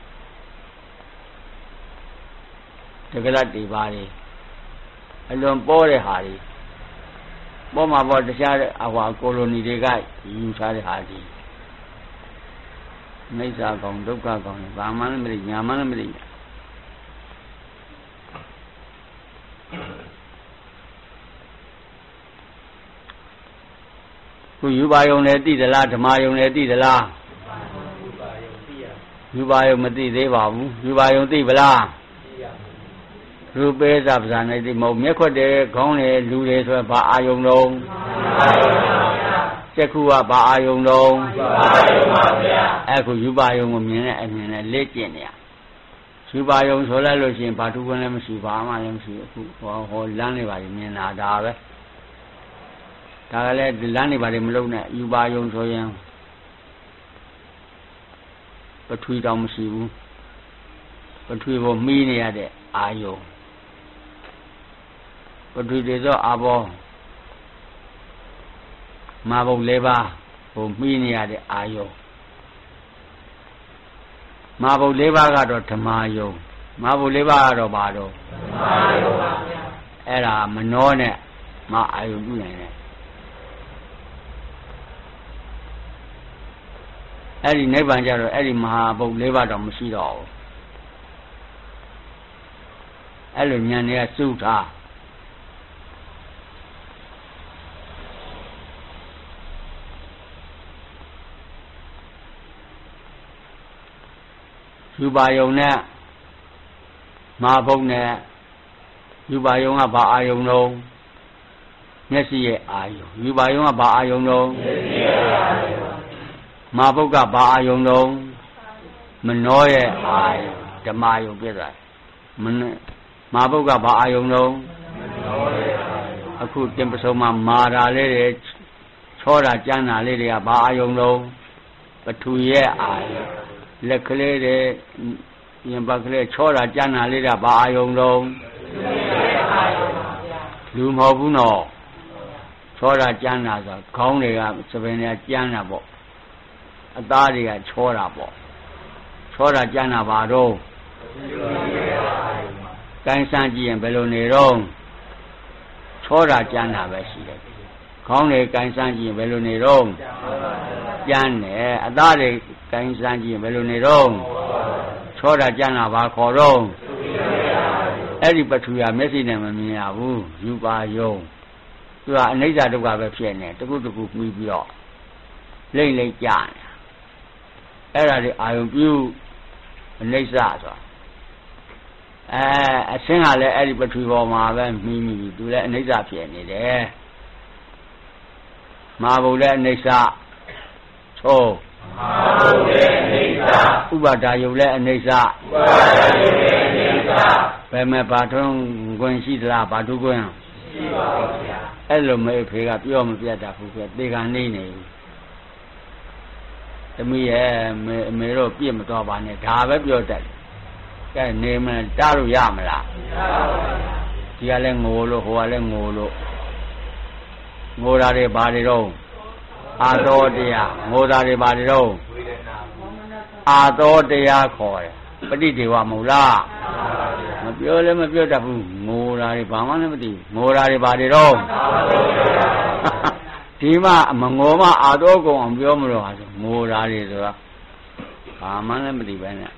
တကလတ်တွေပါလေအလွန်ပေါ်တဲ့ဟာတွေပေါ်မှာပေါ်တခြားအဟွာကိုလိုနီတွေကယူထားတဲ့ဟာတွေမိစ္ဆာကောင်ဒုက္ခကောင်ဘာမှလည်းမသိညာမှလည်းမသိခုယူပါယုံလည်းသိသလားဓမ္မယုံလည်းသိသလားယူပါယုံမသိသေးပါဘူးယူပါယုံသိပလားရူပေသပ္ပဇာနေတိမဟုတ်မျက်ခွက်တွေခေါင်းတွေလူတွေဆိုဘာအာယုံလုံးစက္ခုကဘာအာယုံလုံးအခုယူပါယုံကိုမြင်တဲ့အမြင်နဲ့လက်ကျင့်နေရယူပါယုံဆိုလိုက်လို့ရှိရင်ဘာထုခွန်းလည်းမရှိဘာမှလည်းမရှိအခုဟောဟောလမ်းတွေပါမြင်တာဒါပဲဒါကလည်းလမ်းတွေပါမလုံးနဲ့ယူပါယုံဆိုရင်ပထဝီတောင်မရှိဘူးပထဝီကိုမှီးနေရတဲ့အာယုံပထဝီတွေဆိုအာဘောမာဘုတ်လေးပါးဟိုမှီးနေရတဲ့အာယုံမာဘုတ်လေးပါးကတော့ဓမ္မယုံမာဘုတ်လေးပါးကတော့ဘာတော့ဓမ္မယုံပါဗျာအဲ့ဒါမနှောနဲ့မအာယုံပြုနိုင်တယ်အဲ့ဒီနိဗ္ဗာန်ကြတော့အဲ့ဒီမဟာဘုတ်လေးပါးတော့မရှိတော့ဘူးအဲ့လိုဉာဏ်တွေကစုထားယူပါယုံနဲ့မဟာဘုတ်နဲ့ယူပါယုံကဘာအာယုံလုံးမျက်စိရဲ့အာယုံယူပါယုံကဘာအာယုံလုံးမျက်စိရဲ့အာယုံမဟာဘုတ်ကဘာအာယုံလုံးမနှောရဲ့အာယုံဓမ္မယုံပြည့်သွားမမဟာဘုတ်ကဘာအာယုံလုံးအခုတင်ပစုံမှာမာတာလေးတွေချောတာကြမ်းတာလေးတွေကဘာအာယုံလုံးပထူရဲ့အာယုံလက်ကလေးတွေရင်ပတ်ကလေးချောတာကြမ်းတာလေးတွေကဘာအာယုံလုံးလူမဟုတ်ဘူးနော်ချောတာကြမ်းတာဆိုခေါင်းတွေကစပင်တွေကကြမ်းတာပေါ့အသားတွေကချောတာပေါ့ချောတာကြမ်းတာဘာတော့ကိုင်းစမ်းကြည့်ရင်ဘယ်လိုနေတော့ချောတာကြမ်းတာပဲရှိတယ်ခေါင်းတွေကိုင်းစမ်းကြည့်ရင်ဘယ်လိုနေတော့ကြမ်းတယ်အသားတွေကိုင်းစမ်းကြည့်ရင်ဘယ်လိုနေတော့ချောတာကြမ်းတာဘာခေါ်တော့အဲ့ဒီပထဝီဟာမျက်စိနဲ့မမြင်ရဘူးယူပါယုံသူကအနိစ္စဒုက္ခပဲဖြစ်နေတခုတခုပြီးပြီးတော့လိမ့်လိမ့်ကြနေအဲ့ဒါတွေအာယုံပြုအနိစ္စဆိုတာအဲအရှင်းကလည်းအဲ့ဒီပထဝီပေါ်မှာပဲမိမိသူလည်းအနိစ္စဖြစ်နေတယ်မဟာဘုလည်းအနိစ္စသို့မဟာဘုလည်းအနိစ္စဥပါဒါယုလည်းအနိစ္စဥပါဒါယုလည်းအနိစ္စဘယ်မှာဘာထုံးခွင့်ရှိသလားဘာထုခွင့်ရှိပါဘူးဗျာအဲ့လိုမေဖေကပြောမပြတ်တာဘူးပြသေကနေနေသမီးရဲ့မေအမေတို့ပြည့်မတော်ပါနဲ့ဒါပဲပြောတတ်ကဲနေမတားလို့ရမလားမရပါဘူးဗျာဒီကလည်းငိုလို့ဟိုကလည်းငိုလို့ငိုတာတွေဘာတွေတော့အာသောတရားငိုတာတွေဘာတွေတော့အာသောတရားခေါ်တယ်ပဋိဒေဝမဟုတ်လားမပြောလည်းမပြောတတ်ဘူးငိုတာတွေဘာမှလည်းမသိဘူးငိုတာတွေဘာတွေတော့ဒီမှာမငိုမှအာသောကုံအောင်ပြောမလို့ဟာဆိုငိုတာတွေဆိုတာဘာမှလည်းမသိပဲနဲ့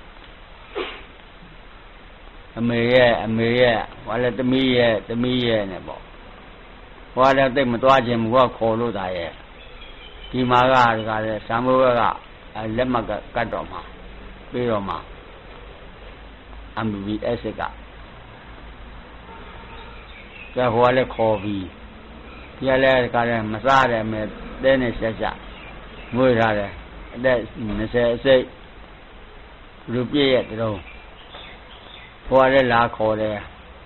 အမေရဲ့အမေရဲ့ဟောလည်းသမီးရဲ့သမီးရဲ့နဲ့ပေါ့ဟောလည်းတိတ်မသွားခြင်းဘူးကခေါ်လို့တာရဲ့ဒီမှာကဒီကလည်းသံဃာဘကလက်မှတ်ကတ်တော်မှာပြီးတော့မှာ M B B S ကကျဟိုလည်းခေါ်ပြီးဒီလည်းကလည်းမစားတယ်မဲ့တဲနဲ့ဆက်ဆက်မွေးထားတယ်အသက်၂၀အစိတ်လူပြည့်ရဲ့တုံးဟိုလည်းလာခေါ်တယ်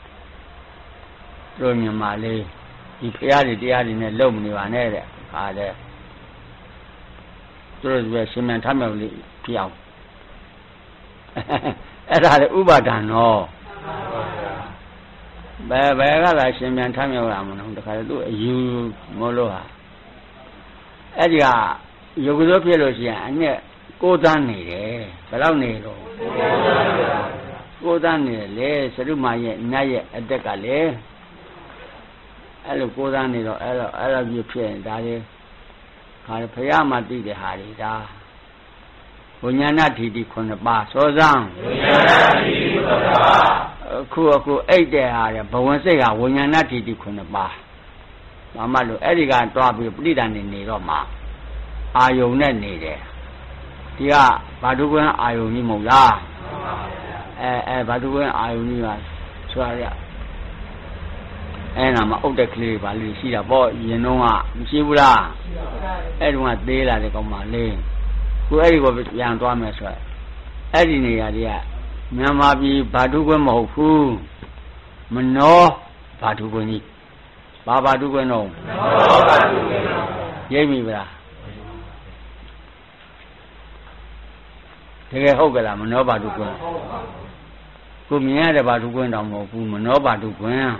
တို့မြင်ပါလေဒီဖရားတွေတရားတွေနဲ့လုံမနေပါနဲ့တဲ့ခါတဲ့သူတို့ကရှင်မြန်ထမြောက်လေးပြောင်းအဲ့ဒါလေဥပါဒံနော်ဘယ်ဘယ်ကလာရှင်မြန်ထမြောက်ရမလို့တခါလေသူအယူမလို့ဟာအဲ့ဒီကယုတ်ကစိုးဖြစ်လို့ရှိရင်အနဲ့ကိုးသန်းနေတယ်ဘယ်လောက်နေတော့ကိုးသန်းနေတယ်လေသရုမာရဲ့နတ်ရဲ့အတက်ကလေအဲ့လိုကိုးသန်းနေတော့အဲ့တော့အဲ့လိုပြဖြစ်ရင်ဒါလေခါဖရာမှသိတဲ့ဟာတွေဒါဝိညာဏဓိတိခုနှစ်ပါးစောစံဝိညာဏဓိတိခုနှစ်ပါးအခုအခုအိတ်တဲ့ဟာတွေဘဝစိတ်ဟာဝိညာဏဓိတိခုနှစ်ပါးဘာမှလို့အဲ့ဒီကတွားပြီးပြိဋ္ဌာန်နေနေတော့မှအာယုံနဲ့နေတယ်ဒီကဘာတုကွင်းအာယုံကြီးမဟုတ်လားအဲအဲဘာတုကွင်းအာယုံကြီးပါဆိုရအဲ့နာမှာအုတ်တက်ကလေးပါလို့ရှိတာပေါ့ရင်တော့ကမရှိဘူးလားအဲ့တုန်းကသေးလာတဲ့ကောင်မလေးကိုအဲ့ဒီကိုပြန်သွားမယ်ဆိုတော့အဲ့ဒီနေရာတွေကမြန်မာပြည်ဘာတုကွင်းမဟုတ်ဘူးမနောဘာတုကွင်းကြီးဘာဘာတုကွင်းတော့မနောဘာတုကွင်းရိပ်ပြီဗလားတကယ်ဟုတ်ကလားမနောဘာတုကွင်းကိုမြင်ရတဲ့ဘာတုကွင်းတော့မဟုတ်ဘူးမနောဘာတုကွင်း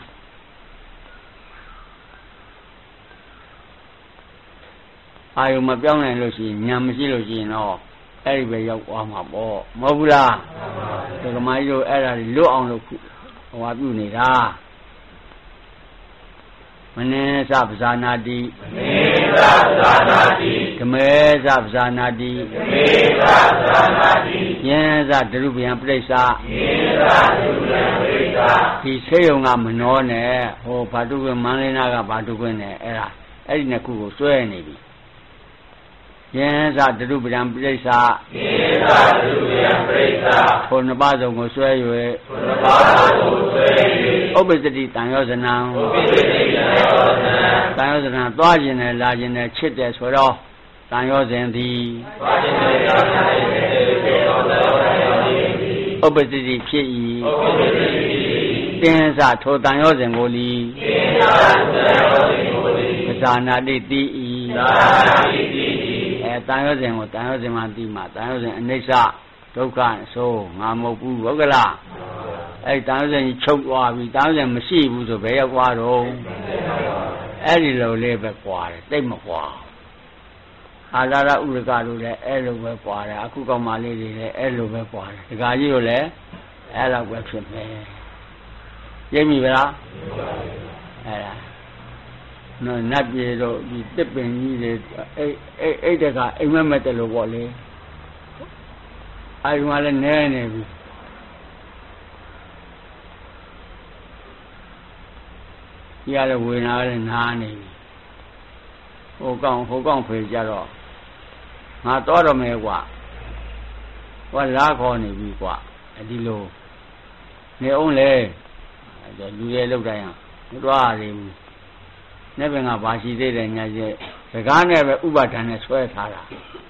အာယုံမပြောင်းနိုင်လို့ရှိရင်ညာမရှိလို့ရှိရင်တော့အဲ့ဒီပဲရောက်သွားမှာပေါ့မဟုတ်ဘူးလားဒီကမာကြီးတို့အဲ့ဒါလွတ်အောင်လို့ဟောပြုနေတာမနေသပဇာနာတိမနေသပဇာနာတိဓမေသပဇာနာတိဓမေသပဇာနာတိယင်းသဒရုပယံပြိဿယင်းသဒရုပယံပြိဿဒီဆေးရုံကမနှောနဲ့ဟိုဘာတုကွင်းမန္လိနာကဘာတုကွင်းနဲ့အဲ့ဒါအဲ့ဒီနှစ်ခုကိုစွဲနေပြီယင်းသဒရုပယံပြိဿယင်းသဒရုပယံပြိဿဟိုနှစ်ပါးစုံကိုစွဲ၍ဟိုနှစ်ပါးစုံကိုစွဲ၍ဥပ္ပစ္စတိတန်ရောဇနံဥပ္ပစ္စတိတန်ရောဇနံတန်ရောဇနံသွားခြင်းနဲ့လာခြင်းနဲ့ချစ်တယ်ဆိုတော့တန်ရောဇင်သည်သွားခြင်းနဲ့လာခြင်းနဲ့ချစ်တယ်ဆိုတော့တန်ရောဇင်သည်ဥပ္ပစ္စတိဖြစ်၏ဥပ္ပစ္စတိတင်းစထိုတန်ရောဇင်ကိုလီတင်းစထိုတန်ရောဇင်ကိုလီပဇာနာတိတိ၏ပဇာနာတိတိအဲတန်ရောဇင်ကိုတန်ရောဇင်မှတိမှတန်ရောဇင်အနိစ္စဒုက္ခဆိုငါမဟုတ်ဘူးဟုတ်ကလားအဲ့တန်ရောဇင်ကြီးချုပ်သွားပြီတန်ရောဇင်မရှိဘူးဆိုဘယ်ရောက်သွားတော့အဲ့ဒီလိုလေးပဲကွာတယ်တိတ်မကွာအာလာရဥရကတို့လည်းအဲ့လိုပဲကွာတယ်အခုကောင်မလေးတွေလည်းအဲ့လိုပဲကွာတယ်ဒကာကြီးတို့လည်းအဲ့လောက်ပဲဖြစ်မယ်ရိပ်မိဗလားအဲ့ဒါနော်နတ်ပြည်တို့ဒီတစ်ပင်ကြီးတွေအဲ့အဲ့အဲ့တကအိမ်မက်မက်တယ်လို့ပေါ့လေအဲ့ဒီမှာလည်းနဲနေပြီဒီကလည်းဝေနာကလည်းနားနေပြီဟိုကောင်ဟိုကောင်ဖေကြတော့ငါတော့တော့မယ်ကွာဟောလားခေါ်နေပြီကွာဒီလိုနေအောင်လေလူရဲ့လောက်တိုင်းမသွားရဘူးနဲ့ပင်ကဘာရှိသေးတယ်ညာကျစကားနဲ့ပဲဥပါဒဏ်နဲ့ဆွဲထားတာ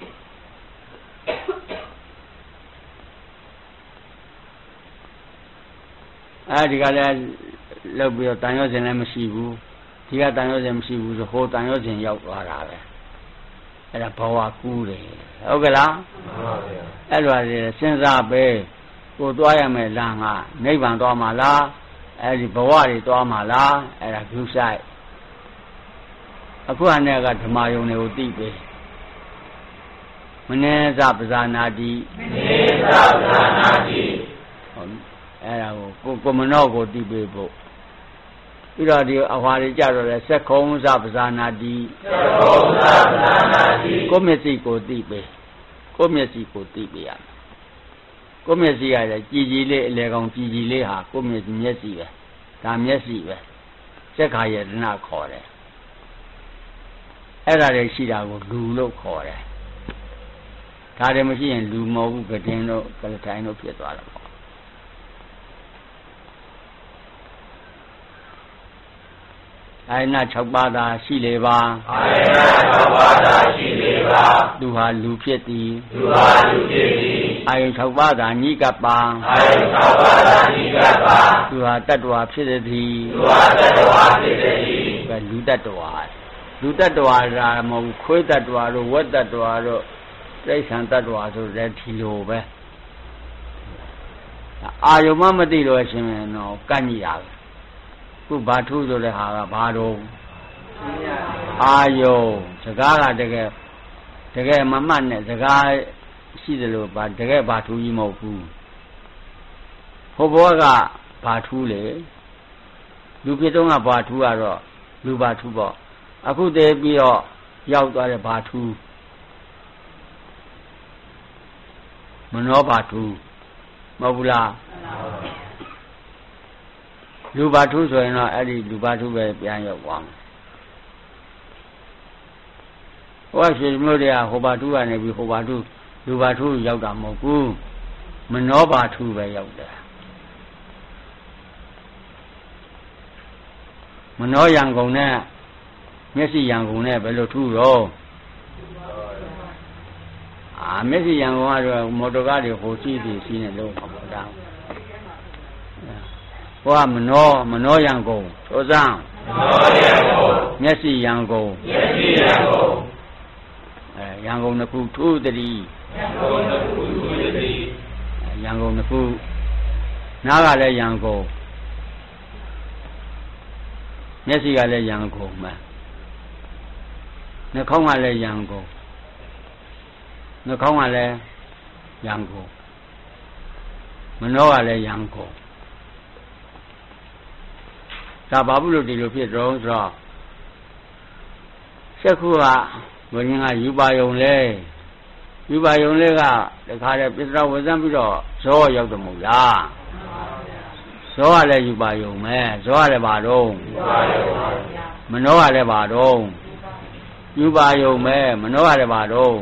အဲဒီကလည်းလောက်ပြီးတော့တန်ရောစင်လည်းမရှိဘူးဒီကတန်ရောစင်မရှိဘူးဆိုဟိုတန်ရောစင်ရောက်သွားတာပဲအဲ့ဒါဘဝကူးတယ်ဟုတ်ကလားမှန်ပါဗျာအဲ့လိုလေစဉ်းစားပဲကိုသွားရမယ်လမ်းကနိဗ္ဗာန်သွားမှာလားအဲ့ဒီဘဝတွေသွားမှာလားအဲ့ဒါကျူးဆိုင်အခုအနေကဓမ္မယုံတွေကိုသိပဲမနေသပဇာနာတိမနေသပဇာနာတိဟုတ်အဲ့ဒါကိုကိုမနောကိုသိပေးဖို့ပြီးတော့ဒီအဟွာတွေကြတော့လဲစက်ခုံးသပဇာနာတိစက်ခုံးသပဇာနာတိကိုမျက်စိကိုသိပေးကိုမျက်စိကိုသိပေးရမယ်ကိုမျက်စိကလည်းကြည်ကြည်လေးအလေကောင်ကြည်ကြည်လေးဟာကိုမျက်မျက်စိပဲဒါမျက်စိပဲစက်ခါယတနာခေါ်တယ်အဲ့ဒါတွေရှိတာကိုလူလို့ခေါ်တယ်ဒါတွေမရှိရင်လူမဟုတ်ဘူးကတင်တို့ကလထိုင်တို့ဖြစ်သွားတယ်ပေါ့အာယနာ၆ပါးသာရှိလေပါအာယနာ၆ပါးသာရှိလေပါသူဟာလူဖြစ်သည်သူဟာလူဖြစ်သည်အာယု၆ပါးသာညိကပ်ပါအာယု၆ပါးသာညိကပ်ပါသူဟာတတ္တဝါဖြစ်သည်သူဟာတတ္တဝါဖြစ်သည်ပဲလူတတ္တဝါလူတတ္တဝါရာမဟုတ်ခွေးတတ္တဝါတို့ဝက်တတ္တဝါတို့တိဋ္ဌံတတ္တဝါဆိုတဲ့ဒီလိုပဲအာယုမမသိလို့ရှင်မယ်နော်ကန့်ကြီးတာပဲခုဘာထုဆိုတဲ့ဟာကဘာတော့အာယုစကားကတကယ်တကယ်မမှတ်နဲ့စကားရှိတယ်လို့ဘာတကယ်ဘာထုကြီးမဟုတ်ဘူးဟိုဘောကဘာထုလေလူဖြစ်တော့ကဘာထုကတော့လူဘာထုပေါ့အခုတည်းပြီးတော့ရောက်သွားတဲ့ဘာထုမနောဘာထုမဟုတ်ဘူးလားလူဘာထုဆိုရင်တော့အဲ့ဒီလူဘာထုပဲပြန်ရောက်သွားမယ်ဟိုကရှင်မျိုးတွေကဟိုဘာထုကနေပြီးဟိုဘာထုလူဘာထုရောက်တာမဟုတ်ဘူးမနောဘာထုပဲရောက်တယ်မနောယံကုန်နဲ့မျက်စိယံကုန်နဲ့ဘယ်လိုထုတော့အာမျက်စိယံကုန်ကတော့မော်တော်ကားတွေဟိုစီးစီးစီးနေလို့ပါပေါ့ဒါဟိုကမနောမနောယံကုန်သောစံမနောယံကုန်မျက်စိယံကုန်မျက်စိယံကုန်အဲယံကုန်တစ်ခုထုတတိယံကုန်တစ်ခုထုတတိယံကုန်တစ်ခုနားကလည်းယံကုန်မျက်စိကလည်းယံကုန်မှာနှာခေါင်းကလည်းယံကုန်နှာခေါင်းကလည်းယံကုန်မနောကလည်းယံကုန်ဒါဘာဘူးလို့ဒီလိုဖြစ်တော့ဆိုတော့ဆက်ခုကဘုရင်ကယူပါယုံလဲယူပါယုံလဲကတခါတည်းပစ္စရဝဇံပြီးတော့ဇောရောက်တယ်မဟုတ်လားဇောကလည်းယူပါယုံပဲဇောကလည်းဘာတော့မနောကလည်းဘာတော့ယူပါယုံပဲမနောကလည်းဘာတော့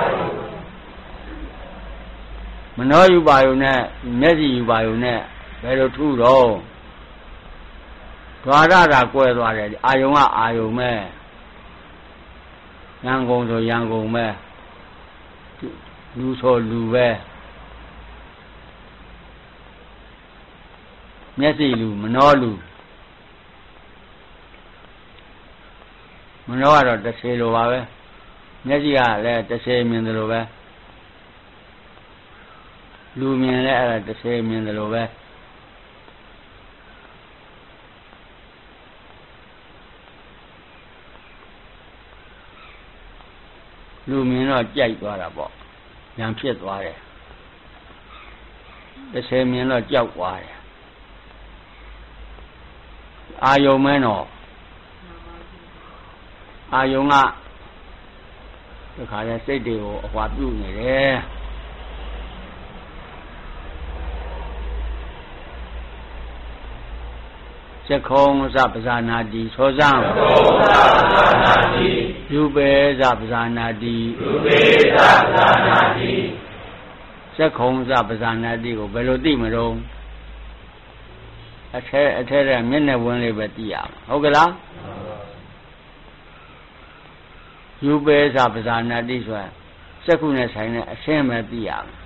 မနောယူပါယုံနဲ့မျက်စိယူပါယုံနဲ့ဘယ်လိုထုတော့ဓာရတာကွဲသွားတယ်အာယုံကအာယုံပဲရန်ကုန်ဆိုရန်ကုန်ပဲလူဆိုလူပဲမျက်စိလူမနောလူမနောကတော့တစ်ဆေလိုပါပဲမျက်စိကလည်းတစ်ဆေမြင်တယ်လို့ပဲလူမြင်လည်းအဲ့ဒါတစ်ဆေမြင်တယ်လို့ပဲလူမြင်တော့ကြိုက်သွားတာပေါ့ဉာဏ်ဖြစ်သွားတယ်တစ်ဆယ်မြင်တော့ကြောက်သွားတယ်အာယုံမဲတော့အာယုံကဒီခါကျစိတ်တွေကိုအဟွာပြုတ်နေတယ်စကုံစပဇာနာတိသောဇံစကုံစပဇာနာတိယူပေစပဇာနာတိယူပေစပဇာနာတိစကုံစပဇာနာတိကိုဘယ်လိုသိမလို့အထဲအထဲတဲ့မျက်နှာဝင်လေးပဲသိရမှာဟုတ်ကလားယူပေစပဇာနာတိဆိုတာစက္ခုနဲ့ဆိုင်တဲ့အရှင်းပဲသိရမှာ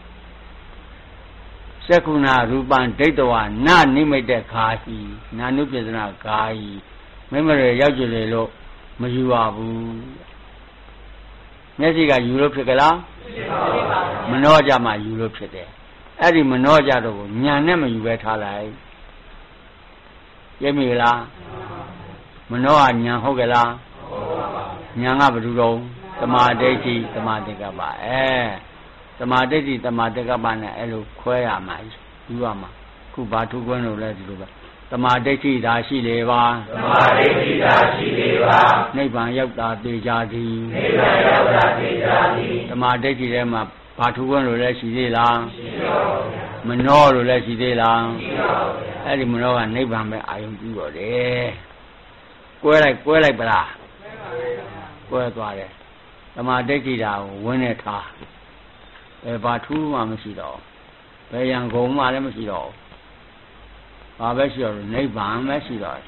စက္ခုနာရူပံဒိဋ္ဌဝနာနိမိတ်တဲ့ခါဟီနာနုပစ္စနာခါဟီမိမရရောက်ကြလေလို့မယူပါဘူးမျက်စိကယူလို့ဖြစ်ကြလားမနှောကြမှယူလို့ဖြစ်တယ်အဲ့ဒီမနှောကြတော့ကိုညာနဲ့မယူပဲထားလိုက်ရပြီလားမနှောကညာဟုတ်ကြလားညာကဘယ်သူတော့သမာဓိဋ္ဌိသမာဓိကပ္ပအဲသမာဓိဋ္ဌိသမာဓိကပ္ပနဲ့အဲ့လိုခွဲရမှာယူရမှာခုဘာထုခွန်းလို့လဲဒီလိုပဲသမာဓိဋ္ဌိသာရှိလေပါသမာဓိဋ္ဌိသာရှိလေပါနိဗ္ဗာန်ရောက်တာသိကြသည်နိဗ္ဗာန်ရောက်တာသိကြသည်သမာဓိဋ္ဌိထဲမှာဘာထုခွန်းလို့လဲရှိသေးလားရှိပါဘူးမနှောလို့လဲရှိသေးလားရှိပါဘူးအဲ့ဒီမနှောကနိဗ္ဗာန်ပဲအာယုံပြုတော့တယ်ကွဲလိုက်ကွဲလိုက်ပလားကွဲသွားတယ်သမာဓိဋ္ဌိတာကိုဝင်းနဲ့ထားဘယ်ဘာထူးမှမရှိတော့ဘယ်ရန်ကုန်မှလည်းမရှိတော့ဘာပဲရှိတော့နိဗ္ဗာန်ပဲရှိတော့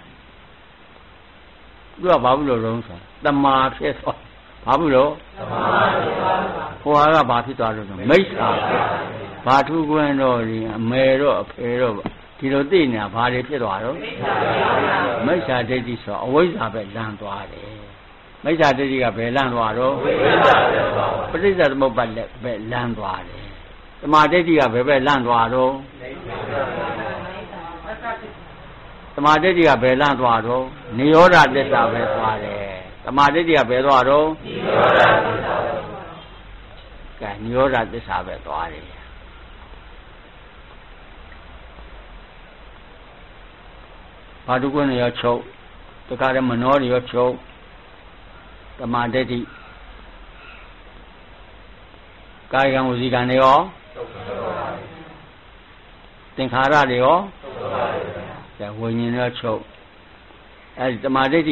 သူကဘာဘူးလို့လုံးဆိုတမာဖြစ်သွားဘာဘူးလို့တမာဖြစ်သွားဟိုဟာကဘာဖြစ်သွားလို့ဆိုမိစ္ဆာဘာထူးကွန်းတော့ဒီအမေတော့အဖေတော့ဒီလိုသိနေတာဘာတွေဖြစ်သွားတော့မိစ္ဆာဒိဋ္ဌိဆိုအဝိဇ္ဇာပဲလမ်းသွားတယ်မိစ္ဆာဒိဋ္ဌိကဘယ်လမ်းသွားတော့ပဋိစ္စသမုပ္ပါဒ်လည်းပဲလမ်းသွားတယ်သမာဓိဋ္ဌိကဘယ်ပဲလမ်းသွားတော့သမာဓိဋ္ဌိကဘယ်လမ်းသွားတော့နိရောဓသစ္စာပဲသွားတယ်သမာဓိဋ္ဌိကဘယ်သွားတော့နိရောဓသစ္စာကဲနိရောဓသစ္စာပဲသွားတယ်ဘာတုကွန်းရောချုပ်တခါတည်းမနောရောချုပ်သမာဓိဋ္ဌိကာယကံဝစီကံတွေရောသင်္ခါရတွေရောဒါဝိညာဉ်ရောချုပ်အဲဒီသမာဓိဋ္ဌိ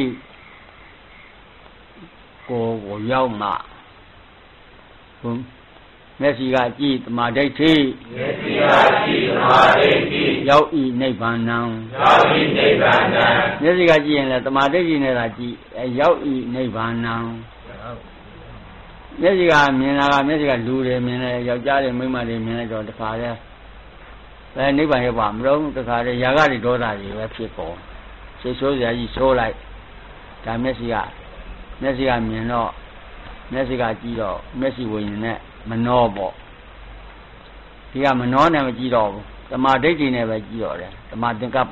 ကိုကိုရောက်မှဘုမျက်စိကကြည့်သမာဓိဋ္ဌိမျက်စိကကြည့်သမာဓိဋ္ဌိရောက်ဤနိဗ္ဗာန်ံရောက်ဤနိဗ္ဗာန်ံမျက်စိကကြည့်ရင်လည်းသမာဓိဋ္ဌိနဲ့သာကြည့်အဲရောက်ဤနိဗ္ဗာန်ံမျက်စိကမြင်လာကမျက်စိကလူတွေမြင်တယ်ယောက်ျားတွေမိန်းမတွေမြင်လိုက်တော့တခါတည်းပဲနိဗ္ဗာန်ရောက်ပါမလို့တခါတည်းຢာကတွေဒေါသတွေပဲဖြစ်ကုန်စိတ်ဆိုးစရာကြီးဆိုးလိုက်ဒါမျက်စိကမျက်စိကမြင်တော့မျက်စိကကြည့်တော့မျက်စိဝိညာဉ်နဲ့မနှောပေါ့ဒီကမနှောနဲ့မကြည့်တော့ဘူးသမာဓိဋ္ဌိနဲ့ပဲကြည့်တော့တယ်သမာသင်္ကပ္ပ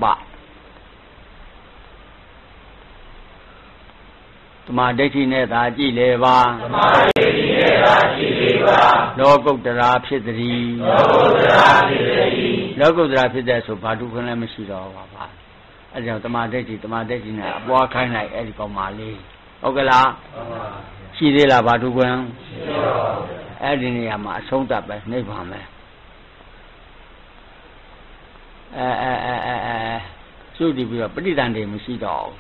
သမာဓိဋ္ဌိနဲ့သာကြည့်လေပါသမာဓိဋ္ဌိနဲ့သာကြည့်လေပါလောကုတ္တရာဖြစ်သည်လောကုတ္တရာဖြစ်သည်လောကုတ္တရာဖြစ်တဲ့ဆိုဘာတုခွန်းလည်းမရှိတော့ပါပါအဲဒါကြောင့်သမာဓိဋ္ဌိသမာဓိဋ္ဌိနဲ့အပွားခိုင်းလိုက်အဲဒီကောင်မလေးဟုတ်ကလားရှိသေးလားဘာတုခွန်းရှိပါဘူးအဲ့ဒီနေရာမှာအဆုံးသတ်ပဲနိဗ္ဗာန်ပဲအဲအဲအဲအဲသုတိပြီးတော့ပဋိသန္ဓေမရှိတော့ဘူး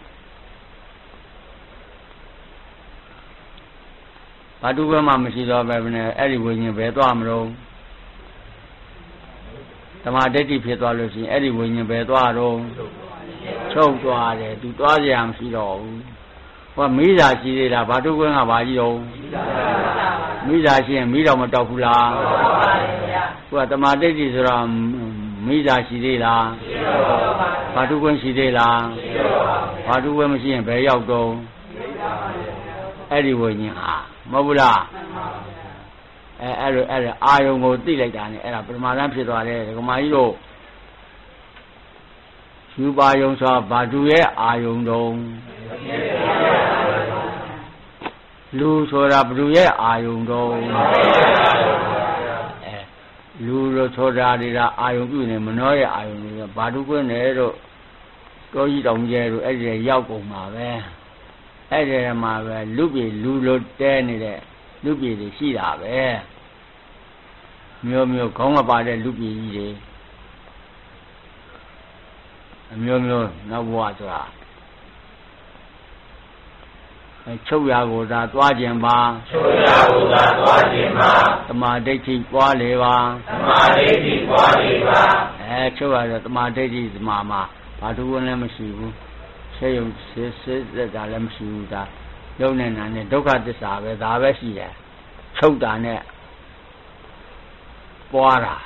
ဘာတုဘမှမရှိတော့ပဲဘယ်နဲ့အဲ့ဒီဝိညာဉ်ပဲသွားမလို့သမာဓိဋ္ဌိဖြစ်သွားလို့ရှိရင်အဲ့ဒီဝိညာဉ်ပဲသွားတော့ချုပ်သွားတယ်သူသွားကြရမရှိတော့ဘူးဟောမိသားရှိသေးလားဘာတုဘကဘာကြီးတော့မိသားရှိရင်မိတော့မတောက်ဘူးလားဟိုကသမာဓိဋ္ဌိဆိုတော့မိသားရှိသေးလားဘာတုကွန်းရှိသေးလားဘာတုကွန်းမရှိရင်ဘယ်ရောက်တော့အဲ့ဒီဝိညာဉ်ဟာမဟုတ်ဘူးလားအဲအဲ့လိုအဲ့ဒါအာယုံကိုသိလိုက်တာ ਨੇ အဲ့ဒါပထမတန်းဖြစ်သွားတယ်ဒကမာကြီးတို့ယူပါယုံဆိုဘာတုရဲ့အာယုံတုံးလူဆိုတာဘသူရဲ့အာယုံတော့အဲလူလို့ဆိုတာတွေကအာယုံပြုနေမနှောရဲ့အာယုံတွေကဘာတုကွင်းနေတို့တောကြီးတောင်ကျဲတို့အဲ့ဒီရောက်ကုန်မှာပဲအဲ့ဒီမှာပဲလူပြေလူလို့တဲနေတဲ့လူပြေတွေရှိတာပဲမျိုးမျိုးခေါင်းမပါတဲ့လူပြေကြီးတွေမျိုးမျိုးနောက်ဘဝဆိုတာချုပ်ရာကိုသာသွားခြင်းပါချုပ်ရာကိုသာသွားခြင်းပါသမာဓိဋ္ဌိပွားလေပါသမာဓိဋ္ဌိပွားလေပါအဲချုပ်ရတဲ့သမာဓိဋ္ဌိသမာမှာဘာသူဝင်လည်းမရှိဘူးဆေးရုံဆေးဆေးသက်တာလည်းမရှိဘူးဒါရုပ်နဲ့နာနဲ့ဒုက္ခသစ္စာပဲဒါပဲရှိတယ်ချုပ်တာနဲ့ပွားတာ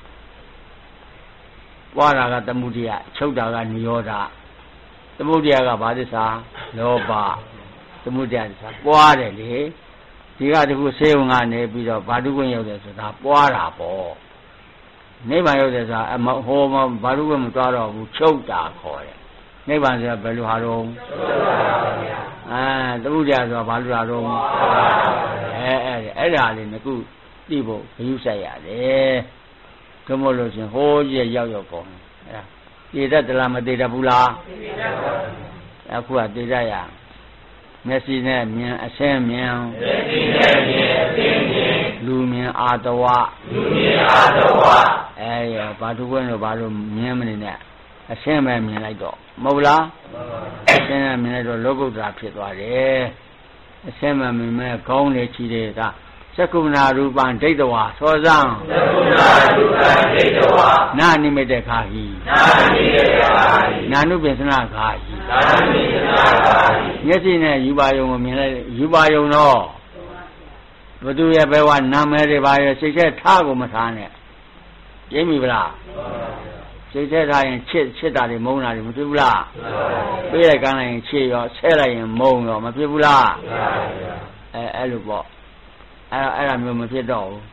ပွားတာကသမုဒိယချုပ်တာကနိရောဓသမုဒိယကဘာသစ္စာလောဘသမုဒိယသစ္စာပွားတယ်လေဒီကတခုဆေးုံကနေပြီးတော့ဘာတုခွင့်ရောက်တယ်ဆိုတာပွားတာပေါ့နိဗ္ဗာန်ရောက်တယ်ဆိုတာအမဟောမဘာတုခွင့်မတွားတော့ဘူးချုပ်တာခေါ်တယ်နိဗ္ဗာန်ဆိုတာဘယ်လိုဟာတော့အဲသမုဒိယဆိုတာဘာလိုဟာတော့အဲအဲအဲ့ဒါလေးငခုသိဖို့ဂရုစိုက်ရတယ်ဒါမို့လို့ရှင်ဟိုးကြီးရောက်ရောက်ကုန်အဲတည်တတ်သလားမတည်တတ်ဘူးလားတည်တတ်ပါဘူးအခုကတည်တတ်ရမျက်စိနဲ့မြင်အဆင်းမြင်မျက်စိနဲ့မြင်အဆင်းမြင်လူမြင်အာတဝလူမြင်အာတဝအဲရဘာသူကွင်းတို့ဘာလို့မြင်မနေနဲ့အဆင်းပဲမြင်လိုက်တော့မဟုတ်လားအဆင်းနဲ့မြင်လိုက်တော့လောကုတ္တရာဖြစ်သွားတယ်အဆင်းမှမြင်မဲ့ခေါင်းလေးချီတဲ့ကသက္ကုဏရူပံဒိဋ္ဌဝါသောဇံသက္ကုဏရူပံဒိဋ္ဌဝါနာနိမိတေခာဟိနာနိမိတေခာဟိနာနုပင်စနာခာဟိနာနုပင်စနာခာဟိမျက်စိနဲ့ယူပါယုံကိုမြင်လိုက်ယူပါယုံတော့ဘသူရဲ့ဘယ်ဝနာမည်တွေပါရဲ့စိတ်ထဲထားကိုမထားနဲ့ပြင်းပြီဗလားစိတ်ထဲထားရင်ချစ်ချစ်တာတွေမုန်းတာတွေမဖြစ်ဘူးလားပေးလိုက်ကမ်းလိုက်ရင်ချစ်ရောဆဲလိုက်ရင်မုန်းရောမဖြစ်ဘူးလားအဲအဲ့လိုပေါ့အဲ့အဲ့ဒါမျိုးမဖြစ်တော့ဘူး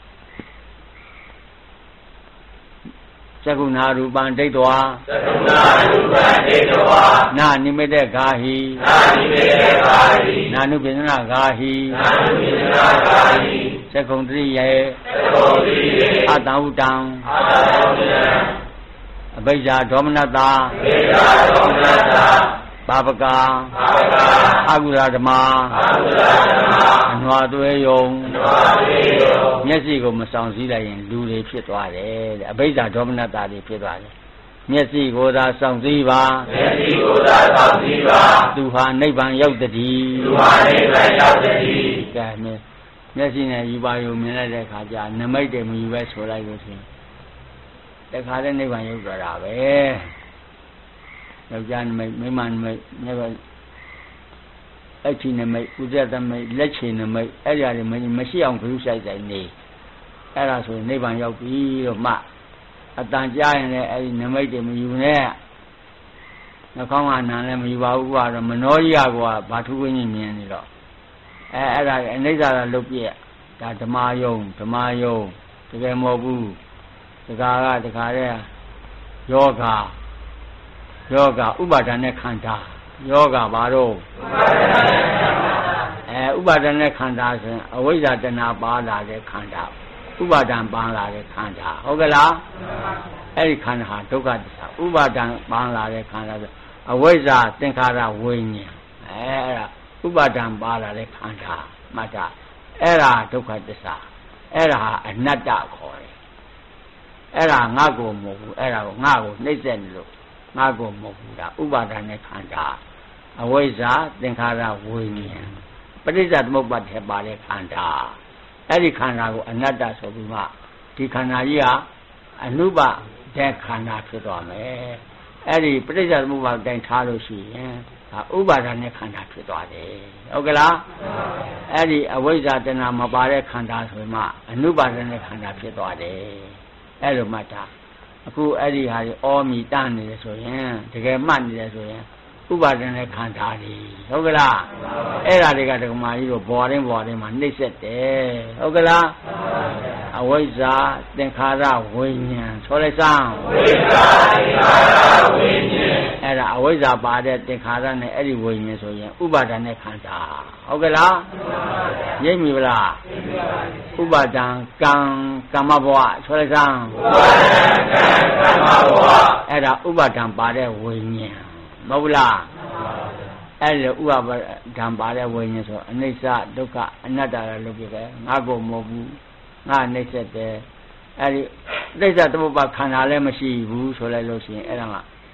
သက္ကုဏရူပံဒိဋ္ဌဝါသက္ကုဏရူပံဒိဋ္ဌဝါနာနိမိတေဂာဟိနာနိမိတေဂာဟိနာနုပင်စနာဂာဟိနာနုပင်စနာဂာဟိသက္ကုံတရိယေသက္ကုံတရိယေအတံဥတံအတံဥတံအဘိဇ္ဇာဒေါမနတာအဘိဇ္ဇာဒေါမနတာပါပကာပါပကာအကုရဓမ္မအကုရဓမ္မအနွားသွဲယုံအနွားသွဲယုံမျက်စိကိုမဆောင်စည်းလိုက်ရင်လူတွေဖြစ်သွားတယ်တဲ့အဘိဇ္ဇာဒေါမနတာတွေဖြစ်သွားတယ်မျက်စိကိုသာဆောင်စည်းပါမျက်စိကိုသာဆောင်စည်းပါသူဟာနိဗ္ဗာန်ရောက်တည်းသူဟာနိဗ္ဗာန်ရောက်တည်းကဲမျက်စိနဲ့ယူပါယုံမြင်လိုက်တဲ့အခါကျနမိတ်တွေမယူပဲဆိုလိုက်လို့ရှိရင်တခါတည်းနိဗ္ဗာန်ရောက်သွားတာပဲယောက်ျားနမိတ်မိန်းမနမိတ်မြဲပါအချီနမိတ်ဥဇ္ဇတမိတ်လက်ချီနမိတ်အဲ့ဒီအရာတွေမရှိအောင်ဂရုစိုက်ဆိုင်နေအဲ့ဒါဆိုရင်နိဗ္ဗာန်ရောက်ပြီလို့မှအတန်ကြားရင်လည်းအဲ့ဒီနမိတ်တွေမယူနဲ့နှာခေါင်းကနာလည်းမယူပါဘူးကတော့မနောကြီးကဘာထုဝင်းကြီးမြင်နေတော့အဲအဲ့ဒါအနိစ္စကလုတ်ပြက်ဒါဓမ္မယုံဓမ္မယုံတကယ်မဟုတ်ဘူးတခါကတခါတဲ့ယောဂယောဂဥပါဒณะခန္ဓာယောဂဘာတော့ဥပါဒณะခန္ဓာအဲဥပါဒณะခန္ဓာဆိုရင်အဝိဇ္ဇာတဏှာပါလာတဲ့ခန္ဓာဥပါဒံပန်းလာတဲ့ခန္ဓာဟုတ်ကလားအဲ့ဒီခန္ဓာဟာဒုက္ခသစ္စာဥပါဒံပန်းလာတဲ့ခန္ဓာဆိုအဝိဇ္ဇာသင်္ခါရဝိညာဉ်အဲအဲ့ဒါဥပါဒံပါလာတဲ့ခန္ဓာမှတ်တာအဲ့ဒါဒုက္ခသစ္စာအဲ့ဒါဟာအနတ္တခေါ်တယ်အဲ့ဒါငါ့ကိုမဟုတ်ဘူးအဲ့ဒါကိုငါ့ကိုနှိမ့်ဆက်နေလို့ငါ့ကိုမဟုတ်ဘူးဒါဥပါဒနဲ့ခန္ဓာအဝိဇ္ဇာသင်္ခါရဝိညာဉ်ပဋိစ္စသမုပ္ပါဒ်ထဲပါတဲ့ခန္ဓာအဲ့ဒီခန္ဓာကိုအနတ္တဆိုပြီးမှဒီခန္ဓာကြီးဟာအနုပတဲ့ခန္ဓာဖြစ်သွားမယ်အဲ့ဒီပဋိစ္စသမုပ္ပါဒ်တိုင်ထားလို့ရှိရင်ဒါဥပါဒနဲ့ခန္ဓာဖြစ်သွားတယ်ဟုတ်ကလားအဲ့ဒီအဝိဇ္ဇာတဏှာမပါတဲ့ခန္ဓာဆိုမှအနုပါဒနဲ့ခန္ဓာဖြစ်သွားတယ်အဲ့လိုမှတ်တာအခုအဲ့ဒီဟာကြီးအောမီတန်းနေတယ်ဆိုရင်တကယ်မှတ်နေတယ်ဆိုရင်ဥပါဒနဲ့ခန္ဓာကြီးဟုတ်ကလားအဲ့ဒါတွေကဒကမာကြီးတို့ဘော်ရင်းဘော်ရင်းမှာနှိမ့်ဆက်တယ်ဟုတ်ကလားအဝိဇ္ဇာသင်္ခါရဝိညာဉ်ဆိုလိုက်စမ်းဝိဇ္ဇာသင်္ခါရဝိညာဉ်အဲ့ဒါအဝိဇ္ဇာပါတဲ့သင်္ခါရနဲ့အဲ့ဒီဝိညာဉ်ဆိုရင်ဥပါဒနဲ့ခန္ဓာဟုတ်ကလားရိပ်မိဗလားဥပါဒံကံကမ္မဘဝဆိုလိုက်စမ်းဥပါဒံကံကမ္မဘဝအဲ့ဒါဥပါဒံပါတဲ့ဝိညာဉ်မဟုတ်လားအဲ့လိုဥပါဒံပါတဲ့ဝိညာဉ်ဆိုအနိစ္စဒုက္ခအနတ္တရလို့ပြတယ်ငါ့ကိုမဟုတ်ဘူးငါနှိမ့်ဆက်တယ်အဲ့ဒီအနိစ္စသမုပ္ပါခန္ဓာလည်းမရှိဘူးဆိုလိုက်လို့ရှိရင်အဲ့ဒါက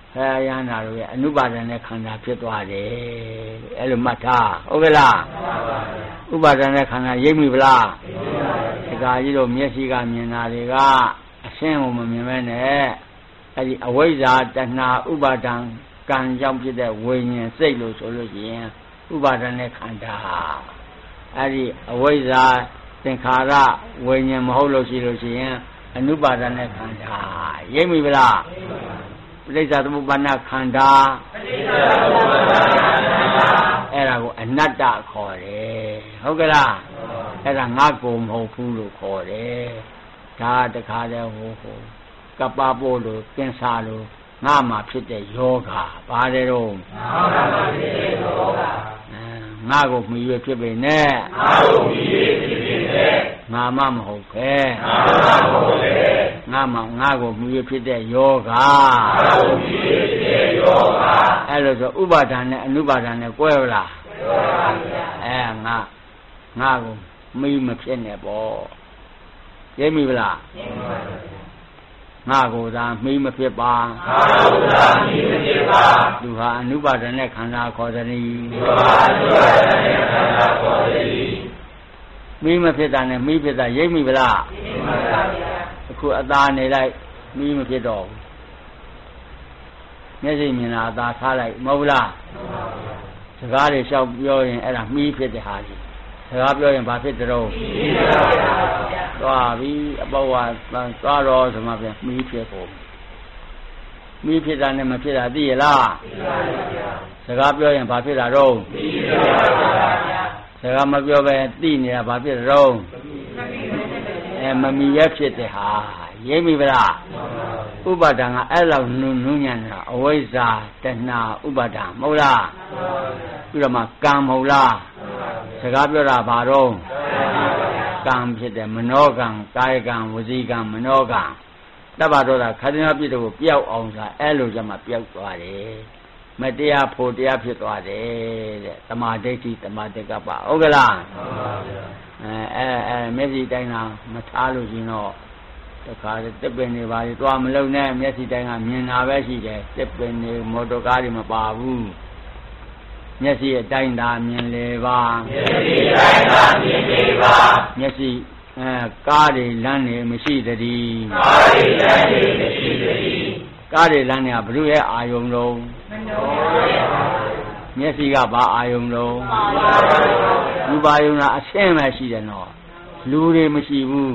ဘုရားယန္တာတို့ရဲ့အနုပါဒณะခန္ဓာဖြစ်သွားတယ်အဲ့လိုမှတ်ထားဟုတ်ကဲ့လားဥပါဒณะခန္ဓာရိပ်မိဗလားဒီကကြီးတို့မျက်စိကမြင်တာတွေကအရှင်းကိုမမြင်မဲနဲ့အဲ့ဒီအဝိဇ္ဇာတဏှာဥပါဒံကံကြောင့်ဖြစ်တဲ့ဝိညာဉ်စိတ်လို့ဆိုလို့ရှိရင်ဥပါဒณะခန္ဓာအဲ့ဒီအဝိဇ္ဇာသင်္ခါရဝိညာဉ်မဟုတ်လို့ရှိလို့ရှိရင်အနုပါဒณะခန္ဓာရိပ်မိဗလားပဋိစ္စသမုပ္ပါဒခန္ဓာပဋိစ္စသမုပ္ပါဒခန္ဓာအဲ့ဒါကိုအနတ္တခေါ်တယ်ဟုတ်ကဲ့လားအဲ့ဒါငါကိုမဟုတ်ဘူးလို့ခေါ်တယ်ဒါတခါတည်းဟိုဟိုကပ္ပပို့လို့ကင်းစားလို့ငါမှဖြစ်တဲ့ယောဂပါတယ်တော့ငါမှဖြစ်တဲ့ယောဂငါကိုမှီရဖြစ်ပေနဲ့ငါကိုမှီရဖြစ်ပေနဲ့ငါမှမဟုတ်ပဲငါမှမဟုတ်ပဲငါမှငါကိုမှီရဖြစ်တဲ့ယောဂငါကိုမှီရဖြစ်တဲ့ယောဂအဲ့လိုဆိုဥပါဒဏ်နဲ့အနုပါဒဏ်နဲ့ကွဲလားကွဲပါဗျာအဲငါငါကိုမှီမဖြစ်နဲ့ပေါ့ရိပ်မိဗလားရိပ်ပါဗျာငါကိုသာမှီမဖြစ်ပါငါကိုသာမှီမဖြစ်ပါသူဟာအနုပါဒณะခန္ဓာခေါ်သည်သူဟာအနုပါဒณะခန္ဓာခေါ်သည်မှီမဖြစ်တာနဲ့မှီဖြစ်တာရိပ်မိဗလားရိပ်ပါဗျာအခုအသာနေလိုက်မှီမဖြစ်တော့ဘူးမျက်စိမြင်တာအသာထားလိုက်မဟုတ်လားမှန်ပါဗျာစကားတွေလျှောက်ပြောရင်အဲ့ဒါမှီဖြစ်တဲ့ဟာကြီးစကားပြောရင်ဘာဖြစ်ကြတော့မှီဖြစ်ပါဗျာသွားပြီအပေါဝါသွားတော့ဆိုမှပြန်မှီဖြစ်ကုန်မှီဖြစ်တာနဲ့မဖြစ်တာသိရလားသိပါဗျာစကားပြောရင်ဘာဖြစ်တာတော့မှီဖြစ်ပါဗျာစကားမပြောပဲသိနေတာဘာဖြစ်တော့အဲမမီရဖြစ်တဲ့ဟာရိပ်မိဗလားဥပါဒံကအဲ့လောက်နုနုညံ့တာအဝိဇ္ဇာတဏှာဥပါဒံမဟုတ်လားပြီးတော့မှကံမဟုတ်လားစကားပြောတာဘာတော့ကံဖြစ်တယ်မနောကံကာယကံဝစီကံမနောကံတပ္ပတော့တာခန္ဓာပြည့်တော့ပျောက်အောင်သာအဲ့လိုကြမှာပျောက်သွားတယ်မတရားဖို့တရားဖြစ်သွားတယ်တဲ့တမာဒိဋ္ဌိတမာတက္ကပဟုတ်ကလားအဲအဲအဲမျက်စိတိုင်းကမထားလို့ရှင်တော့တခါတစ်ပင်တွေပါလေသွားမလုံနဲ့မျက်စိတိုင်းကမြင်တာပဲရှိတယ်တစ်ပင်တွေမော်တော်ကားတွေမပါဘူးမျက်စိအတိုင်းသာမြင်လေပါမျက်စိအတိုင်းသာမြင်လေပါမျက်စိအဲကားတွေလမ်းတွေမရှိသတည်းကားတွေလမ်းတွေမရှိသတည်းကားတွေလမ်းတွေကဘုရားရဲ့အာယုံလုံးမနောရဲ့မျက်စိကဘာအာယုံလုံးရူပါယုံကအဆင်းပဲရှိတယ်နော်လူတွေမရှိဘူး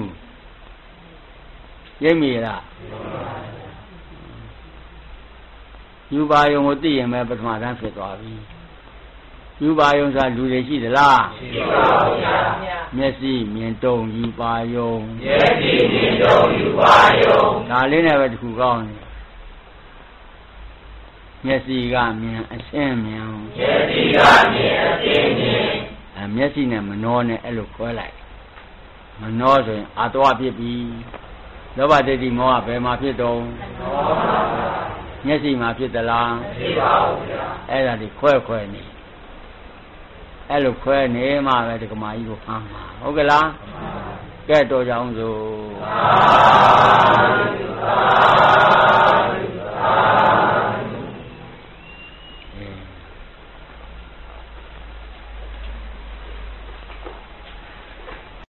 ရိပ်မိလားရူပါယုံကိုသိရင်ပဲပထမတန်းဖြစ်သွားပြီယူပါယုံဆိုလူတွေရှိသလားရှိပါဘူးဗျာမျက်စိမြင်တုံယူပါယုံမျက်စိမြင်တုံယူပါယုံဒါလေးနဲ့ပဲတခုကောင်းတယ်မျက်စိကမြင်အရှင်းမြင်မျက်စိကမြင်အရှင်းမြင်အဲမျက်စိနဲ့မနှောနဲ့အဲ့လိုခွဲလိုက်မနှောဆိုရင်အာတဝဖြစ်ပြီလောဘဒိဋ္ဌိမောဟဘယ်မှာဖြစ်တော့မျက်စိမှာဖြစ်သလားမရှိပါဘူးဗျာအဲ့ဒါဒီခွဲခွဲနေအဲ့လိုခွဲနေမှပဲဒီကမာကြီးကိုဖမ်းမှာဟုတ်ကဲ့လားကဲတော်ကြအောင်စို့